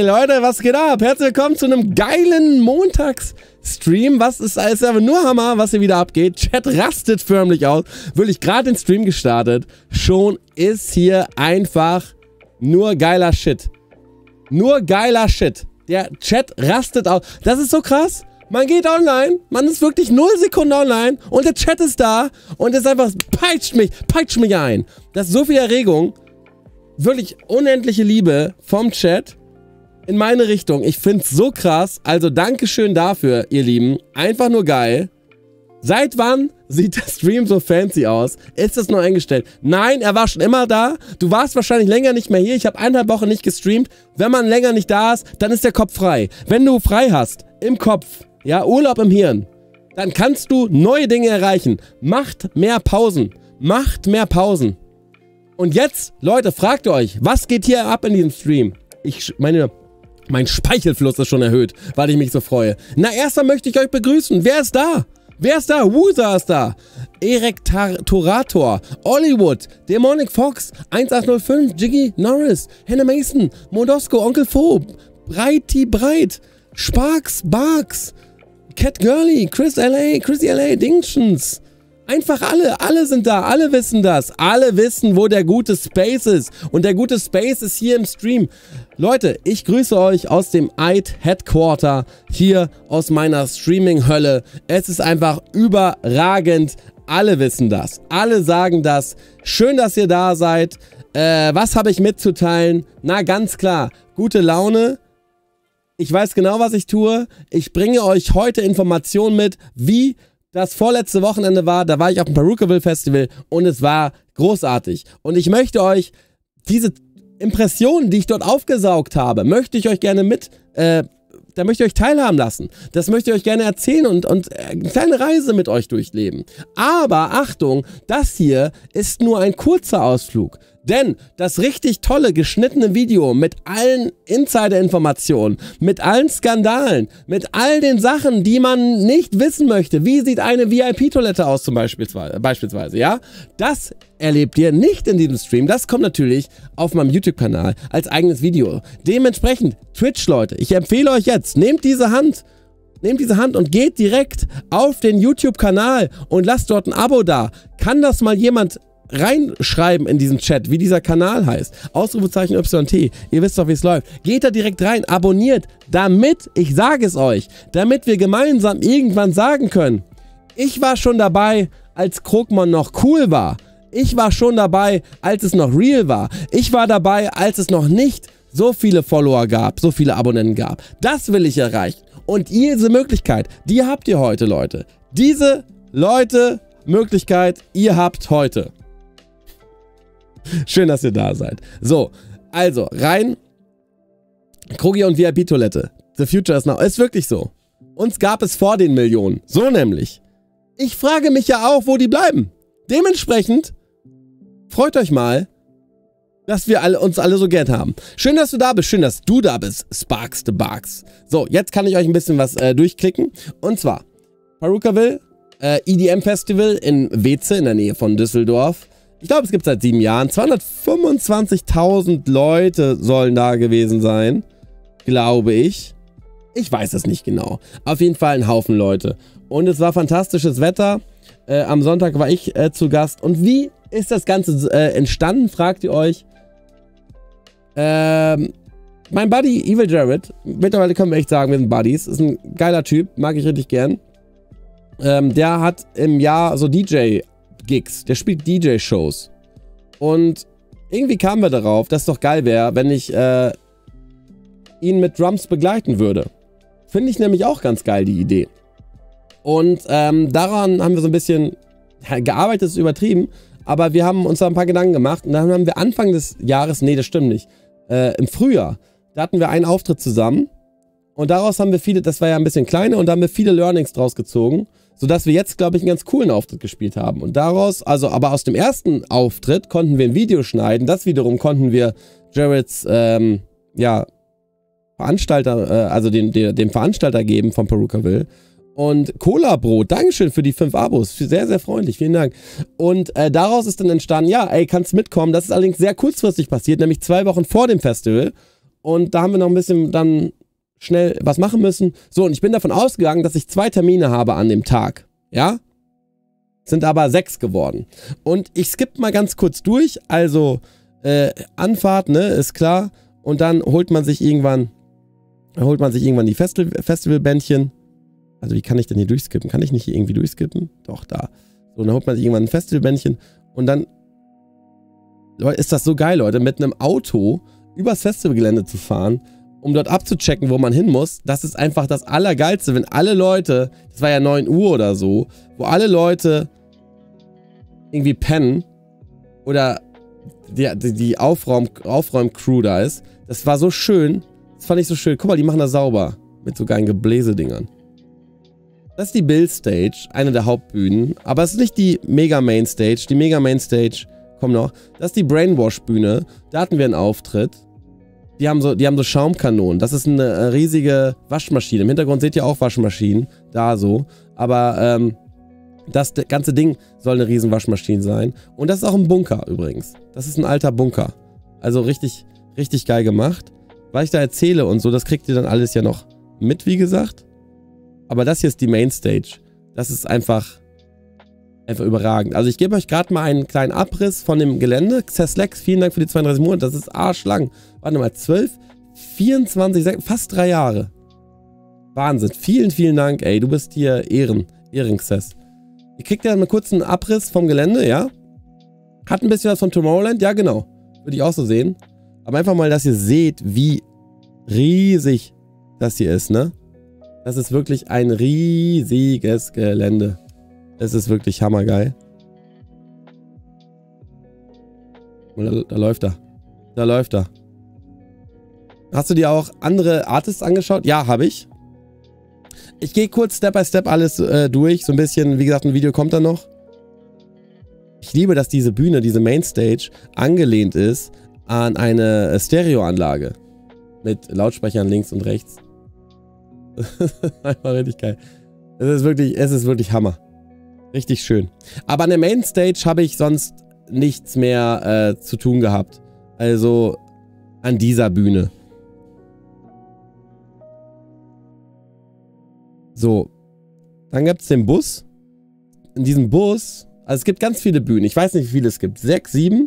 Ey Leute, was geht ab? Herzlich willkommen zu einem geilen Montagsstream. Was ist aber nur Hammer, was hier wieder abgeht. Chat rastet förmlich aus. Wirklich gerade den Stream gestartet. Schon ist hier einfach nur geiler Shit. Nur geiler Shit. Der Chat rastet aus. Das ist so krass. Man geht online, man ist wirklich 0 Sekunden online und der Chat ist da und ist einfach, peitscht mich ein. Das ist so viel Erregung. Wirklich unendliche Liebe vom Chat in meine Richtung. Ich find's so krass. Also Dankeschön dafür, ihr Lieben. Einfach nur geil. Seit wann sieht der Stream so fancy aus? Ist das nur eingestellt? Nein, er war schon immer da. Du warst wahrscheinlich länger nicht mehr hier. Ich habe 1,5 Wochen nicht gestreamt. Wenn man länger nicht da ist, dann ist der Kopf frei. Wenn du frei hast, im Kopf, ja, Urlaub im Hirn, dann kannst du neue Dinge erreichen. Macht mehr Pausen. Macht mehr Pausen. Und jetzt, Leute, fragt ihr euch, was geht hier ab in diesem Stream? Mein Speichelfluss ist schon erhöht, weil ich mich so freue. Na, erstmal möchte ich euch begrüßen. Wer ist da? Wer ist da? Wusa ist da. Erektorator, Hollywood, Demonic Fox, 1805, Jiggy Norris, Hannah Mason, Modosko, Onkel Phob, Breiti Breit, Sparks, Barks, Cat Girly, Chrissy L.A., Dingtions. Einfach alle sind da, alle wissen das. Alle wissen, wo der gute Space ist. Und der gute Space ist hier im Stream. Leute, ich grüße euch aus dem Eid Headquarter, hier aus meiner Streaming-Hölle. Es ist einfach überragend. Alle wissen das. Alle sagen das. Schön, dass ihr da seid. Was habe ich mitzuteilen? Na, ganz klar. Gute Laune. Ich weiß genau, was ich tue. Ich bringe euch heute Informationen mit, wie das vorletzte Wochenende war. Da war ich auf dem Perukaville Festival und es war großartig. Und ich möchte euch diese Impressionen, die ich dort aufgesaugt habe, möchte ich euch gerne da möchte ich euch teilhaben lassen. Das möchte ich euch gerne erzählen und eine kleine Reise mit euch durchleben. Aber Achtung, das hier ist nur ein kurzer Ausflug. Denn das richtig tolle geschnittene Video mit allen Insider-Informationen, mit allen Skandalen, mit all den Sachen, die man nicht wissen möchte, wie sieht eine VIP-Toilette aus zum beispielsweise, ja? Das erlebt ihr nicht in diesem Stream. Das kommt natürlich auf meinem YouTube-Kanal als eigenes Video. Dementsprechend, Twitch, Leute, ich empfehle euch jetzt, nehmt diese Hand und geht direkt auf den YouTube-Kanal und lasst dort ein Abo da. Kann das mal jemand reinschreiben in diesen Chat, wie dieser Kanal heißt? Ausrufezeichen YT. Ihr wisst doch, wie es läuft. Geht da direkt rein, abonniert, damit, ich sage es euch, damit wir gemeinsam irgendwann sagen können, ich war schon dabei, als Krogmon noch cool war. Ich war schon dabei, als es noch real war. Ich war dabei, als es noch nicht so viele Follower gab, so viele Abonnenten gab. Das will ich erreichen. Und diese Möglichkeit, die habt ihr heute, Leute. Diese Möglichkeit, ihr habt heute. Schön, dass ihr da seid. So, also, rein. Krogi und VIP-Toilette. The future is now. Ist wirklich so. Uns gab es vor den Millionen. So nämlich. Ich frage mich ja auch, wo die bleiben. Dementsprechend freut euch mal, dass wir uns alle so gern haben. Schön, dass du da bist. Schön, dass du da bist. Sparks the Barks. So, jetzt kann ich euch ein bisschen was durchklicken. Und zwar, Perukaville, EDM Festival in Weze in der Nähe von Düsseldorf. Ich glaube, es gibt seit 7 Jahren. 225.000 Leute sollen da gewesen sein. Glaube ich. Ich weiß es nicht genau. Auf jeden Fall ein Haufen Leute. Und es war fantastisches Wetter. Am Sonntag war ich zu Gast. Und wie ist das Ganze entstanden, fragt ihr euch. Mein Buddy Evil Jared, mittlerweile können wir echt sagen, wir sind Buddies. Ist ein geiler Typ, mag ich richtig gern. Der hat im Jahr so DJ-Gigs, der spielt DJ-Shows. Und irgendwie kamen wir darauf, dass es doch geil wäre, wenn ich ihn mit Drums begleiten würde. Finde ich nämlich auch ganz geil, die Idee. Und daran haben wir so ein bisschen gearbeitet, ist übertrieben, aber wir haben uns da ein paar Gedanken gemacht und dann haben wir Anfang des Jahres, nee, das stimmt nicht, im Frühjahr, da hatten wir einen Auftritt zusammen und daraus haben wir viele, das war ja ein bisschen kleiner und da haben wir viele Learnings draus gezogen, sodass wir jetzt, glaube ich, einen ganz coolen Auftritt gespielt haben. Und daraus, also aber aus dem ersten Auftritt konnten wir ein Video schneiden, das wiederum konnten wir Jareds, ja, Veranstalter, also dem Veranstalter geben von Perukaville. Und Cola Brot, Dankeschön für die 5 Abos, sehr, sehr freundlich, vielen Dank. Und daraus ist dann entstanden, ja, ey, kannst mitkommen. Das ist allerdings sehr kurzfristig passiert, nämlich 2 Wochen vor dem Festival. Und da haben wir noch ein bisschen dann schnell was machen müssen. So, und ich bin davon ausgegangen, dass ich 2 Termine habe an dem Tag. Ja? Sind aber 6 geworden. Und ich skippe mal ganz kurz durch. Also, Anfahrt, ne, ist klar. Und dann holt man sich irgendwann die Festivalbändchen. Also, wie kann ich denn hier durchskippen? Kann ich nicht hier irgendwie durchskippen? Doch, da. So, dann holt man sich irgendwann ein Festivalbändchen. Und dann ist das so geil, Leute, mit einem Auto übers Festivalgelände zu fahren, um dort abzuchecken, wo man hin muss. Das ist einfach das Allergeilste, wenn alle Leute, das war ja 9 Uhr oder so, wo alle Leute irgendwie pennen oder die Aufräumcrew da ist. Das war so schön. Das fand ich so schön. Guck mal, die machen das sauber. Mit so geilen Gebläsedingern. Das ist die Bill-Stage, eine der Hauptbühnen. Aber es ist nicht die Mega-Main-Stage. Die Mega-Main-Stage kommt noch. Das ist die Brainwash-Bühne. Da hatten wir einen Auftritt. Die haben so Schaumkanonen. Das ist eine riesige Waschmaschine. Im Hintergrund seht ihr auch Waschmaschinen. Da so. Aber das ganze Ding soll eine riesen Waschmaschine sein. Und das ist auch ein Bunker übrigens. Das ist ein alter Bunker. Also richtig, richtig geil gemacht. Was ich da erzähle und so, das kriegt ihr dann alles ja noch mit, wie gesagt. Aber das hier ist die Mainstage. Das ist einfach überragend. Also ich gebe euch gerade mal einen kleinen Abriss von dem Gelände. Xeslex, vielen Dank für die 32 Monate. Das ist arschlang. Warte mal, 12, 24, fast 3 Jahre. Wahnsinn. Vielen, vielen Dank, ey. Du bist hier Ehrenxess. Ihr kriegt ja einen kurzen Abriss vom Gelände, ja? Hat ein bisschen was von Tomorrowland? Ja, genau. Würde ich auch so sehen. Aber einfach mal, dass ihr seht, wie riesig das hier ist, ne? Das ist wirklich ein riesiges Gelände. Es ist wirklich hammergeil. Da läuft er. Da läuft er. Hast du dir auch andere Artists angeschaut? Ja, habe ich. Ich gehe kurz Step by Step alles durch. So ein bisschen, wie gesagt, ein Video kommt da noch. Ich liebe, dass diese Bühne, diese Mainstage, angelehnt ist an eine Stereoanlage. Mit Lautsprechern links und rechts. Einfach richtig geil. Es ist wirklich Hammer. Richtig schön. Aber an der Mainstage habe ich sonst nichts mehr zu tun gehabt. Also an dieser Bühne. So. Dann gibt es den Bus. In diesem Bus, also es gibt ganz viele Bühnen. Ich weiß nicht, wie viele es gibt. 6, 7.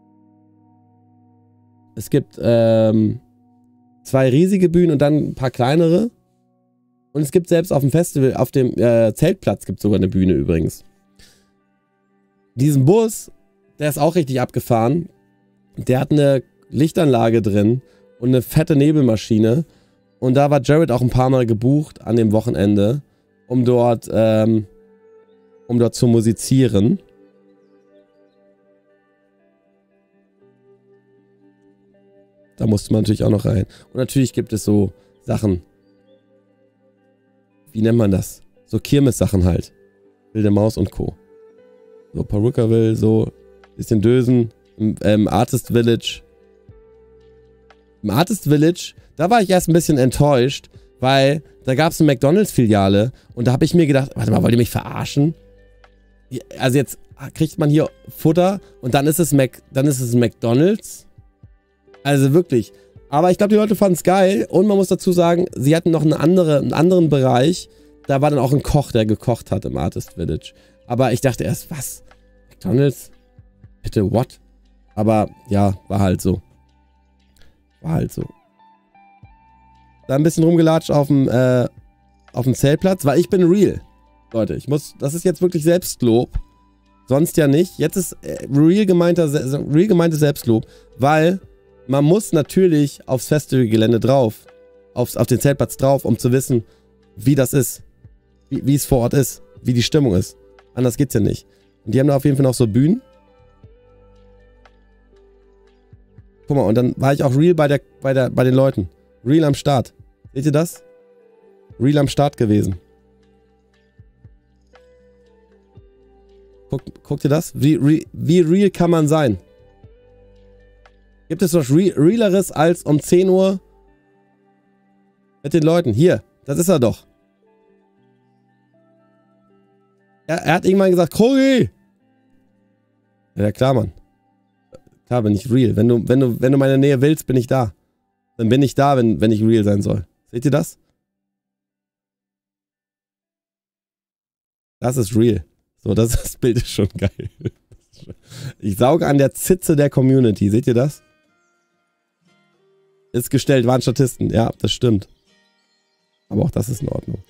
Es gibt 2 riesige Bühnen und dann ein paar kleinere. Und es gibt selbst auf dem Festival, auf dem Zeltplatz gibt es sogar eine Bühne übrigens. Diesen Bus, der ist auch richtig abgefahren. Der hat eine Lichtanlage drin und eine fette Nebelmaschine. Und da war Jared auch ein paar Mal gebucht an dem Wochenende, um dort zu musizieren. Da musste man natürlich auch noch rein. Und natürlich gibt es so Sachen. Wie nennt man das? So Kirmes-Sachen halt. Wilde Maus und Co. So Perukaville, so bisschen Dösen. Im Artist Village. Im Artist Village, da war ich erst ein bisschen enttäuscht, weil da gab es eine McDonalds-Filiale und da habe ich mir gedacht, warte mal, wollt ihr mich verarschen? Also jetzt kriegt man hier Futter und dann ist es McDonalds. Also wirklich. Aber ich glaube, die Leute fanden es geil und man muss dazu sagen, sie hatten noch einen anderen Bereich. Da war dann auch ein Koch, der gekocht hat im Artist Village. Aber ich dachte erst, was? McDonalds? Bitte, what? Aber ja, war halt so. War halt so. Da ein bisschen rumgelatscht auf dem Zeltplatz, weil ich bin real. Leute, das ist jetzt wirklich Selbstlob. Sonst ja nicht. Jetzt ist real gemeintes Selbstlob, weil man muss natürlich aufs Festivalgelände drauf, auf den Zeltplatz drauf, um zu wissen, wie das ist. Wie es vor Ort ist. Wie die Stimmung ist. Anders geht's ja nicht. Und die haben da auf jeden Fall noch so Bühnen. Guck mal, und dann war ich auch real bei den Leuten. Real am Start. Seht ihr das? Real am Start gewesen. Guckt ihr das? Wie real kann man sein? Gibt es was Realeres als um 10 Uhr mit den Leuten? Hier, das ist er doch. Er hat irgendwann gesagt, Krogi! Ja klar, Mann. Klar bin ich real. Wenn du meine Nähe willst, bin ich da. Dann bin ich da, wenn ich real sein soll. Seht ihr das? Das ist real. So, das Bild ist schon geil. Ich sauge an der Zitze der Community. Seht ihr das? Ist gestellt, waren Statisten. Ja, das stimmt. Aber auch das ist in Ordnung.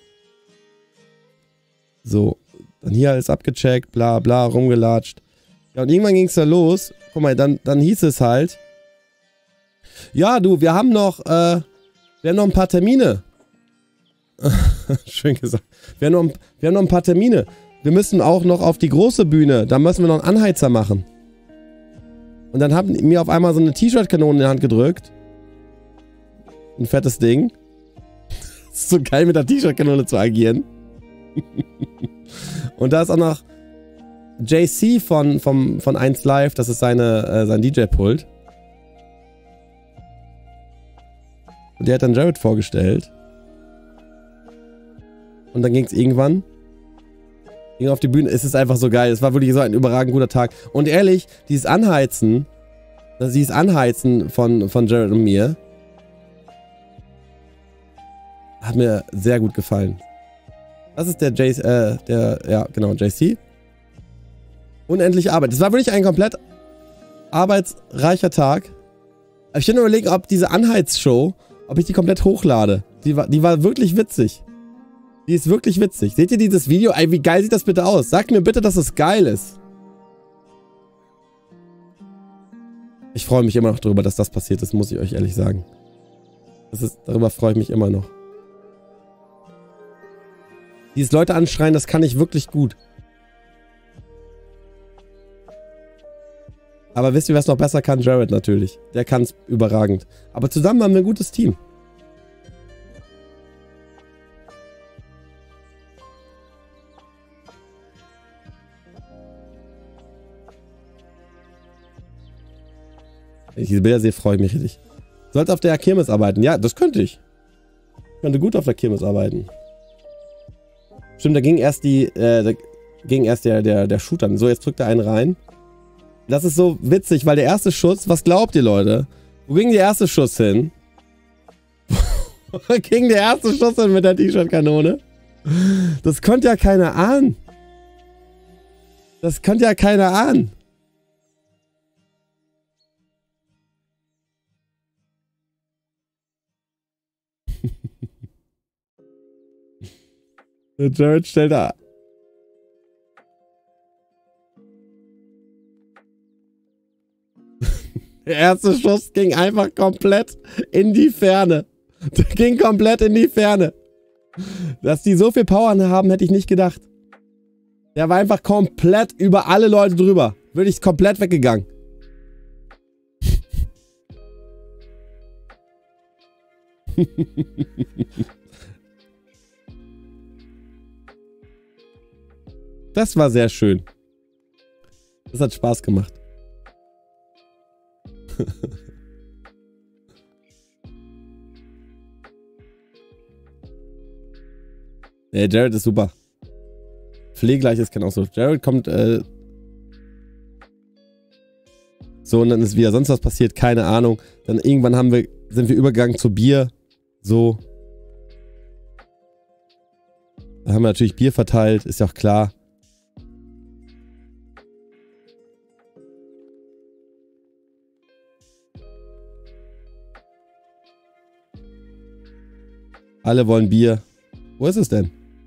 So, dann hier alles abgecheckt, bla bla, rumgelatscht. Ja, und irgendwann ging es da los. Guck mal, dann hieß es halt, ja, du, wir haben noch ein paar Termine. Schön gesagt. Wir haben noch ein paar Termine. Wir müssen auch noch auf die große Bühne. Da müssen wir noch einen Anheizer machen. Und dann haben mir auf einmal so eine T-Shirt-Kanone in die Hand gedrückt. Ein fettes Ding. Das ist so geil, mit der T-Shirt-Kanone zu agieren. Und da ist auch noch JC von 1 Live. Das ist sein DJ-Pult. Und der hat dann Jared vorgestellt. Und dann ging es irgendwann. Ging auf die Bühne. Es ist einfach so geil. Es war wirklich so ein überragend guter Tag. Und ehrlich, dieses Anheizen von Jared und mir hat mir sehr gut gefallen. Das ist der JC. Unendliche Arbeit. Das war wirklich ein komplett arbeitsreicher Tag. Ich bin überlegen, ob diese Anheizshow, ob ich die komplett hochlade. Die war wirklich witzig. Die ist wirklich witzig. Seht ihr dieses Video? Ey, wie geil sieht das bitte aus? Sagt mir bitte, dass es geil ist. Ich freue mich immer noch darüber, dass das passiert ist, muss ich euch ehrlich sagen. Darüber freue ich mich immer noch. Dieses Leute anschreien, das kann ich wirklich gut. Aber wisst ihr, was noch besser kann? Jared natürlich. Der kann es überragend. Aber zusammen haben wir ein gutes Team. Wenn ich diese Bilder sehe, freue ich mich richtig. Sollte auf der Kirmes arbeiten? Ja, das könnte ich. Ich könnte gut auf der Kirmes arbeiten. Stimmt, da ging erst der Shoot an. So, jetzt drückt er einen rein. Das ist so witzig, weil der erste Schuss, was glaubt ihr, Leute? Wo ging der erste Schuss hin? Wo ging der erste Schuss hin mit der T-Shirt-Kanone? Das konnte ja keiner ahnen. Das konnte ja keiner ahnen. Der Jared stellt da. Der erste Schuss ging einfach komplett in die Ferne. Der ging komplett in die Ferne. Dass die so viel Power haben, hätte ich nicht gedacht. Der war einfach komplett über alle Leute drüber. Wirklich komplett weggegangen. Das war sehr schön. Das hat Spaß gemacht. Nee, Jared ist super. Pflegleiches kann auch so. Jared kommt, so, und dann ist wieder sonst was passiert, keine Ahnung. Dann irgendwann sind wir übergegangen zu Bier. So. Da haben wir natürlich Bier verteilt, ist ja auch klar. Alle wollen Bier. Wo ist es denn?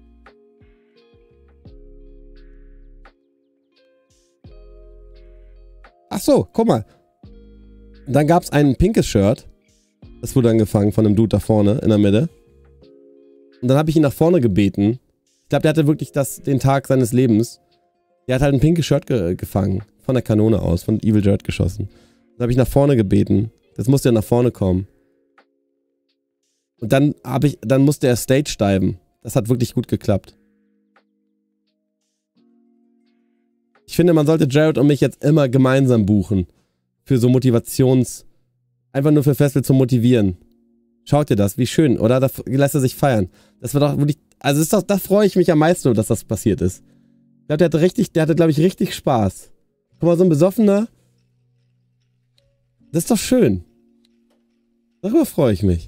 Ach so, guck mal. Dann gab es ein pinkes Shirt. Das wurde angefangen von einem Dude da vorne in der Mitte. Und dann habe ich ihn nach vorne gebeten. Ich glaube, der hatte wirklich den Tag seines Lebens. Der hat halt ein pinkes Shirt gefangen. Von der Kanone aus, von Evil Jared geschossen. Dann habe ich nach vorne gebeten. Das musste ja nach vorne kommen. Und dann musste er Stage diven. Das hat wirklich gut geklappt. Ich finde, man sollte Jared und mich jetzt immer gemeinsam buchen. Für so einfach nur für Festival zum Motivieren. Schaut ihr das? Wie schön, oder? Da lässt er sich feiern. Das war doch wirklich, also da freue ich mich am meisten, dass das passiert ist. Ich glaube, der hatte, glaube ich, richtig Spaß. Guck mal, so ein Besoffener. Das ist doch schön. Darüber freue ich mich.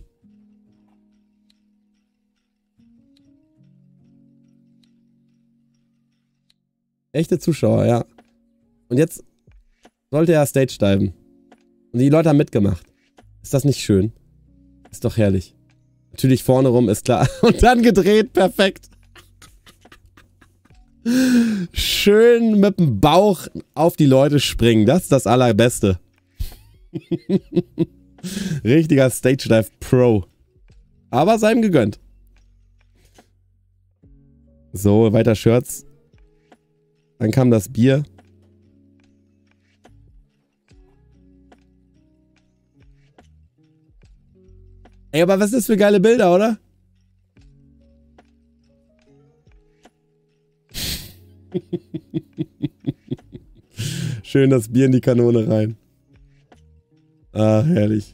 Echte Zuschauer, ja. Und jetzt sollte er Stage diven. Und die Leute haben mitgemacht. Ist das nicht schön? Ist doch herrlich. Natürlich vorne rum, ist klar. Und dann gedreht, perfekt. Schön mit dem Bauch auf die Leute springen. Das ist das Allerbeste. Richtiger Stage Dive Pro. Aber sei ihm gegönnt. So, weiter Shirts. Dann kam das Bier. Ey, aber was ist das für geile Bilder, oder? Schön das Bier in die Kanone rein. Ah, herrlich.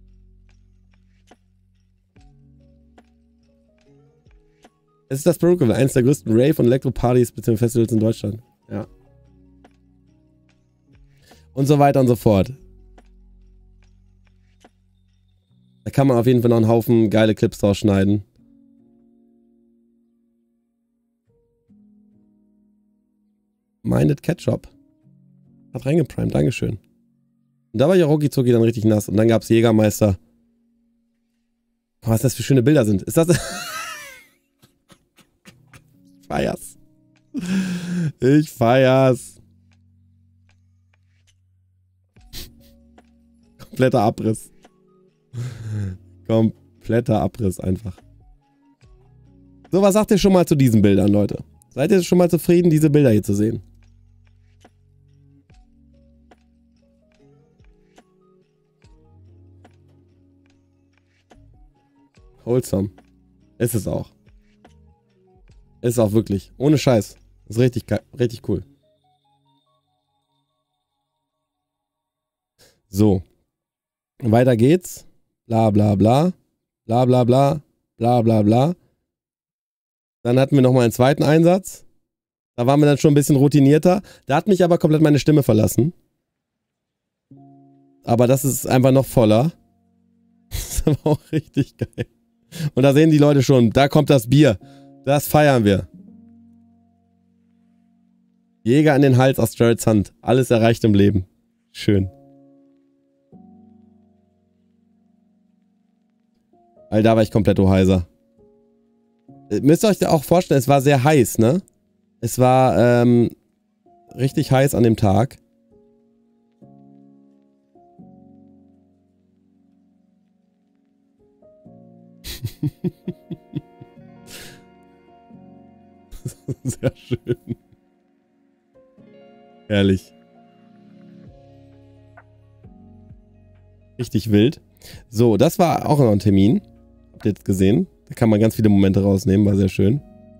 Es ist das Broken, eines der größten Rave- und Elektro-Partys bzw. Festivals in Deutschland. Ja. Und so weiter und so fort. Da kann man auf jeden Fall noch einen Haufen geile Clips draus schneiden. Minded Ketchup. Hat reingeprimed, dankeschön. Und da war ja Rocky Zucki dann richtig nass. Und dann gab es Jägermeister. Oh, was das für schöne Bilder sind. Ist das... Ich feier's. Ich feier's. Kompletter Abriss. Kompletter Abriss einfach. So, was sagt ihr schon mal zu diesen Bildern, Leute? Seid ihr schon mal zufrieden, diese Bilder hier zu sehen? Wholesome. Ist es auch. Ist auch wirklich. Ohne Scheiß. Ist richtig, richtig cool. So. Weiter geht's. Bla bla bla. Bla bla bla. Bla bla bla. Dann hatten wir nochmal einen zweiten Einsatz. Da waren wir dann schon ein bisschen routinierter. Da hat mich aber komplett meine Stimme verlassen. Aber das ist einfach noch voller. Das ist aber auch richtig geil. Und da sehen die Leute schon, da kommt das Bier. Das feiern wir. Jäger an den Hals aus Jareds Hand. Alles erreicht im Leben. Schön. Weil da war ich komplett heiser. Müsst ihr euch auch vorstellen, es war sehr heiß, ne? Es war richtig heiß an dem Tag. Sehr schön. Herrlich. Richtig wild. So, das war auch noch ein Termin. Habt ihr jetzt gesehen? Da kann man ganz viele Momente rausnehmen, war sehr schön.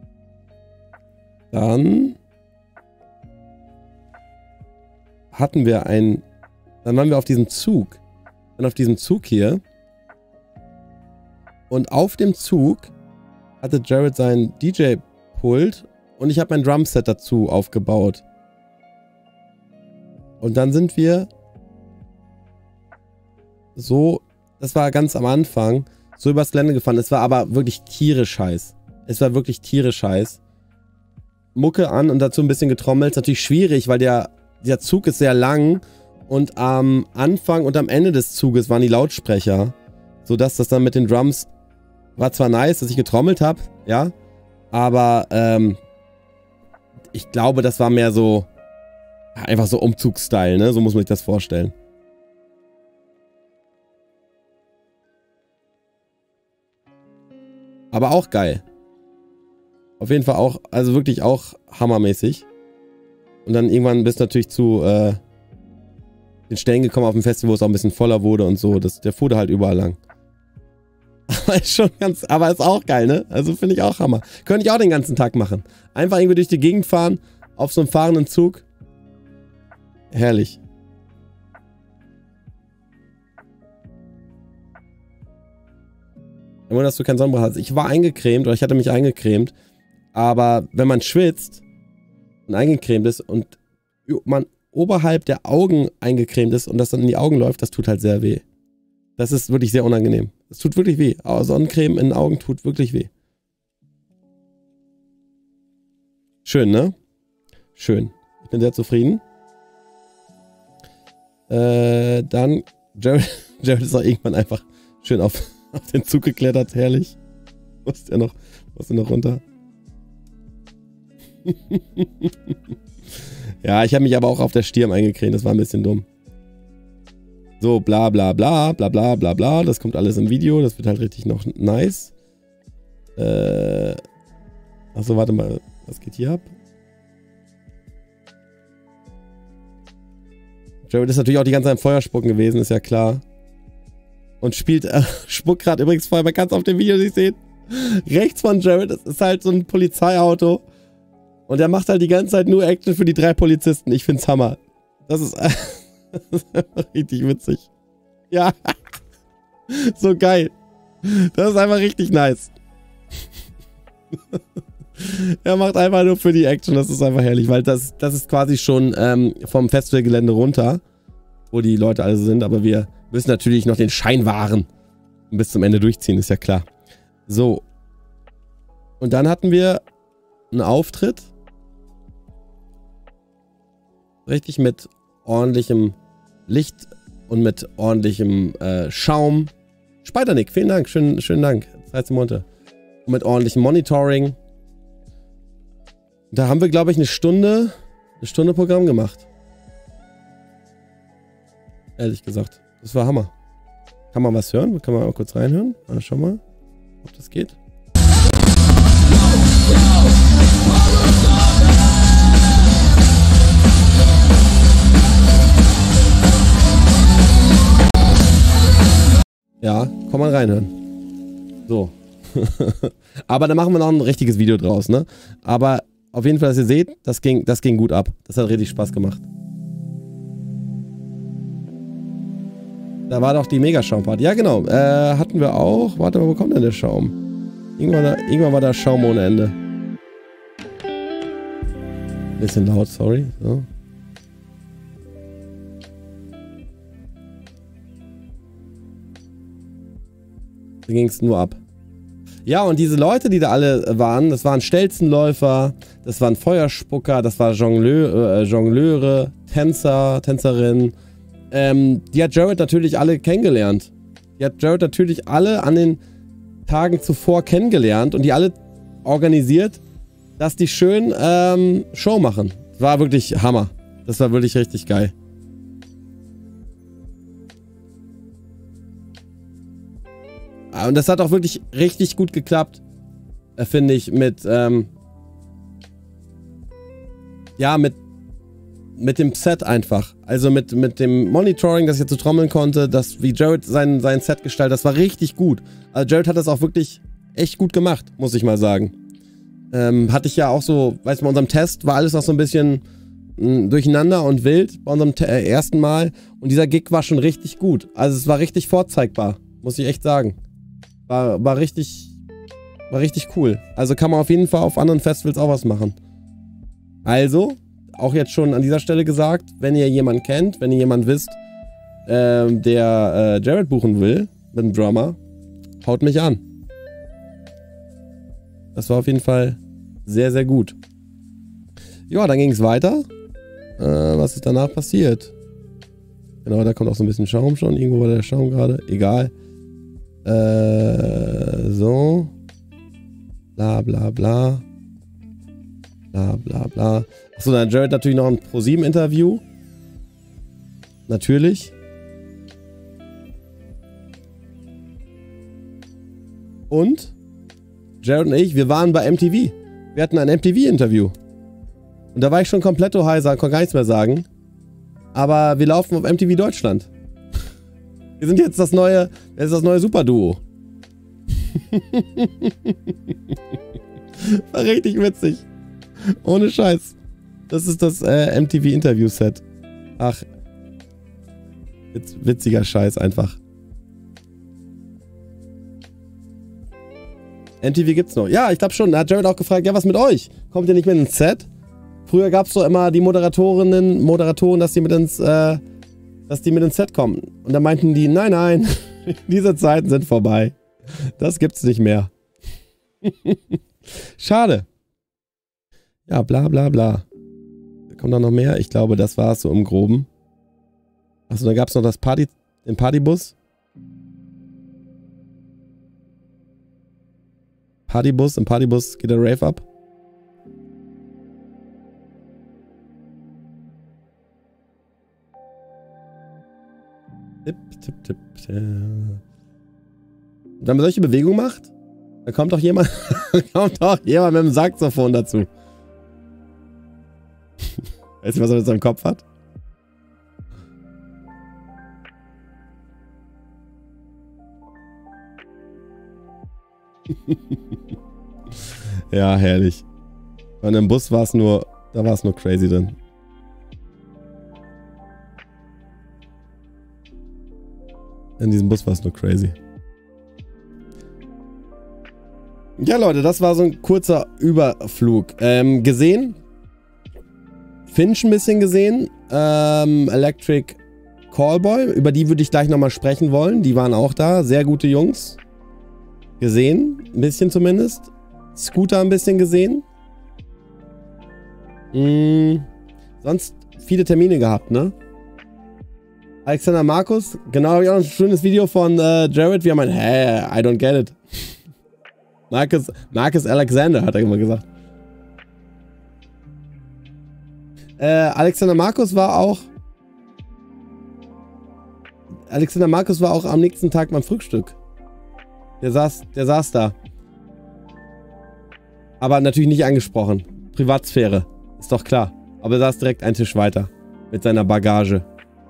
Dann hatten wir dann waren wir auf diesem Zug. Dann auf diesem Zug hier. Und auf dem Zug hatte Jared sein DJ-Pult und ich habe mein Drumset dazu aufgebaut. Und dann sind wir so, das war ganz am Anfang, so übers Gelände gefahren. Es war aber wirklich tierisch heiß. Es war wirklich tierisch heiß. Mucke an und dazu ein bisschen getrommelt. Ist natürlich schwierig, weil der Zug ist sehr lang und am Anfang und am Ende des Zuges waren die Lautsprecher, sodass das dann mit den Drums war zwar nice, dass ich getrommelt habe, ja, aber ich glaube, das war mehr so einfach so Umzugsstyle, ne? So muss man sich das vorstellen. Aber auch geil. Auf jeden Fall auch, also wirklich auch hammermäßig. Und dann irgendwann bist du natürlich zu den Stellen gekommen auf dem Festival, wo es auch ein bisschen voller wurde und so. Der fuhr da halt überall lang. Aber ist schon ganz, aber ist auch geil, ne? Also finde ich auch Hammer. Könnte ich auch den ganzen Tag machen. Einfach irgendwie durch die Gegend fahren, auf so einem fahrenden Zug. Herrlich. Nur, dass du keinen Sonnenbrand hast. Ich war eingecremt, oder ich hatte mich eingecremt. Aber wenn man schwitzt und eingecremt ist und man oberhalb der Augen eingecremt ist und das dann in die Augen läuft, das tut halt sehr weh. Das ist wirklich sehr unangenehm. Es tut wirklich weh. Aber Sonnencreme in den Augen tut wirklich weh. Schön, ne? Schön. Ich bin sehr zufrieden. Dann, Jared ist auch irgendwann einfach schön auf den Zug geklettert. Herrlich. Muss der noch runter? Ja, ich habe mich aber auch auf der Stirn eingecremt. Das war ein bisschen dumm. So, bla bla bla, bla bla bla bla. Das kommt alles im Video. Das wird halt richtig noch nice. Achso, warte mal. Was geht hier ab? Jared ist natürlich auch die ganze Zeit im Feuerspucken gewesen, ist ja klar. Und spuckt gerade übrigens vorher, man kann es auf dem Video nicht sehen. Rechts von Jared, das ist halt so ein Polizeiauto. Und der macht halt die ganze Zeit nur Action für die 3 Polizisten. Ich find's Hammer. Das ist einfach richtig witzig. Ja. So geil. Das ist einfach richtig nice. Er macht einfach nur für die Action. Das ist einfach herrlich, weil das ist quasi schon vom Festivalgelände runter, wo die Leute alle sind. Aber wir müssen natürlich noch den Schein wahren und bis zum Ende durchziehen, ist ja klar. So. Und dann hatten wir einen Auftritt. Richtig mit ordentlichem Licht und mit ordentlichem Schaum. Spidernick, vielen Dank. Schönen Dank. 13 Monate. Und mit ordentlichem Monitoring. Da haben wir, glaube ich, eine Stunde Programm gemacht. Ehrlich gesagt. Das war Hammer. Kann man was hören? Kann man auch kurz reinhören? Schau mal, ob das geht. Ja, kann man reinhören. So. Aber da machen wir noch ein richtiges Video draus, ne? Aber auf jeden Fall, dass ihr seht, das ging gut ab. Das hat richtig Spaß gemacht. Da war doch die Mega-Schaumparty. Ja, genau. Hatten wir auch. Warte mal, wo kommt denn der Schaum? Irgendwann war da Schaum ohne Ende. Bisschen laut, sorry. So. Da ging es nur ab. Ja, und diese Leute, die da alle waren, das waren Stelzenläufer, das waren Feuerspucker, das waren Jongleure, Tänzer, Tänzerinnen. Die hat Jared natürlich alle kennengelernt. Die hat Jared natürlich alle an den Tagen zuvor kennengelernt und die alle organisiert, dass die schön Show machen. Das war wirklich Hammer. Das war wirklich richtig geil. Und das hat auch wirklich richtig gut geklappt, finde ich, mit dem Set einfach. Also mit dem Monitoring, dass ich jetzt so trommeln konnte, wie Jared sein Set gestaltet, das war richtig gut. Also Jared hat das auch wirklich echt gut gemacht, muss ich mal sagen. Hatte ich ja auch so, weißt du, bei unserem Test war alles noch so ein bisschen durcheinander und wild bei unserem ersten Mal. Und dieser Gig war schon richtig gut. Also es war richtig vorzeigbar, muss ich echt sagen. War richtig cool. Also kann man auf jeden Fall auf anderen Festivals auch was machen. Also, auch jetzt schon an dieser Stelle gesagt, wenn ihr jemanden kennt, wenn ihr jemanden wisst, der Jared buchen will, mit einem Drummer, haut mich an. Das war auf jeden Fall sehr, sehr gut. Ja, dann ging es weiter. Was ist danach passiert? Genau, da kommt auch so ein bisschen Schaum schon. Irgendwo war der Schaum gerade. Egal. So. Bla bla bla. Bla bla bla. Achso, dann hat Jared natürlich noch ein Pro7-Interview. Natürlich. Und Jared und ich, wir waren bei MTV. Wir hatten ein MTV-Interview. Und da war ich schon komplett heiser, konnte gar nichts mehr sagen. Aber wir laufen auf MTV Deutschland. Wir sind jetzt das neue Superduo. War richtig witzig. Ohne Scheiß. Das ist das MTV-Interview-Set. Ach. Witziger Scheiß einfach. MTV gibt's noch. Ja, ich glaube schon. Da hat Jared auch gefragt, ja, was mit euch? Kommt ihr nicht mit ins Set? Früher gab es doch immer die Moderatoren, dass die mit ins Set kommen. Und da meinten die, nein, nein. Diese Zeiten sind vorbei. Das gibt's nicht mehr. Schade. Ja, bla bla bla. Kommt da noch mehr? Ich glaube, das war's so im Groben. Achso, dann gab's noch das den Partybus. Im Partybus geht der Rave ab. Tipp, tipp, tipp. Wenn man solche Bewegungen macht, dann kommt doch jemand, mit dem Saxophon dazu. Weißt du, was er mit seinem Kopf hat? Ja, herrlich. Und im Bus war es nur, da war es nur crazy drin. In diesem Bus war es nur crazy. Ja, Leute, das war so ein kurzer Überflug. Gesehen? Finch ein bisschen gesehen. Electric Callboy, über die würde ich gleich nochmal sprechen wollen. Die waren auch da. Sehr gute Jungs. Gesehen. Ein bisschen zumindest. Scooter ein bisschen gesehen. Sonst viele Termine gehabt, ne? Alexander Markus. Genau, habe ich auch ein schönes Video von Jared, wie er meint, I don't get it. Marcus Alexander, hat er immer gesagt. Alexander Markus war auch am nächsten Tag beim Frühstück. Der saß da. Aber natürlich nicht angesprochen. Privatsphäre. Ist doch klar. Aber er saß direkt einen Tisch weiter. Mit seiner Bagage.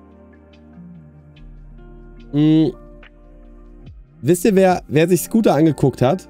Wisst ihr, wer sich Scooter angeguckt hat?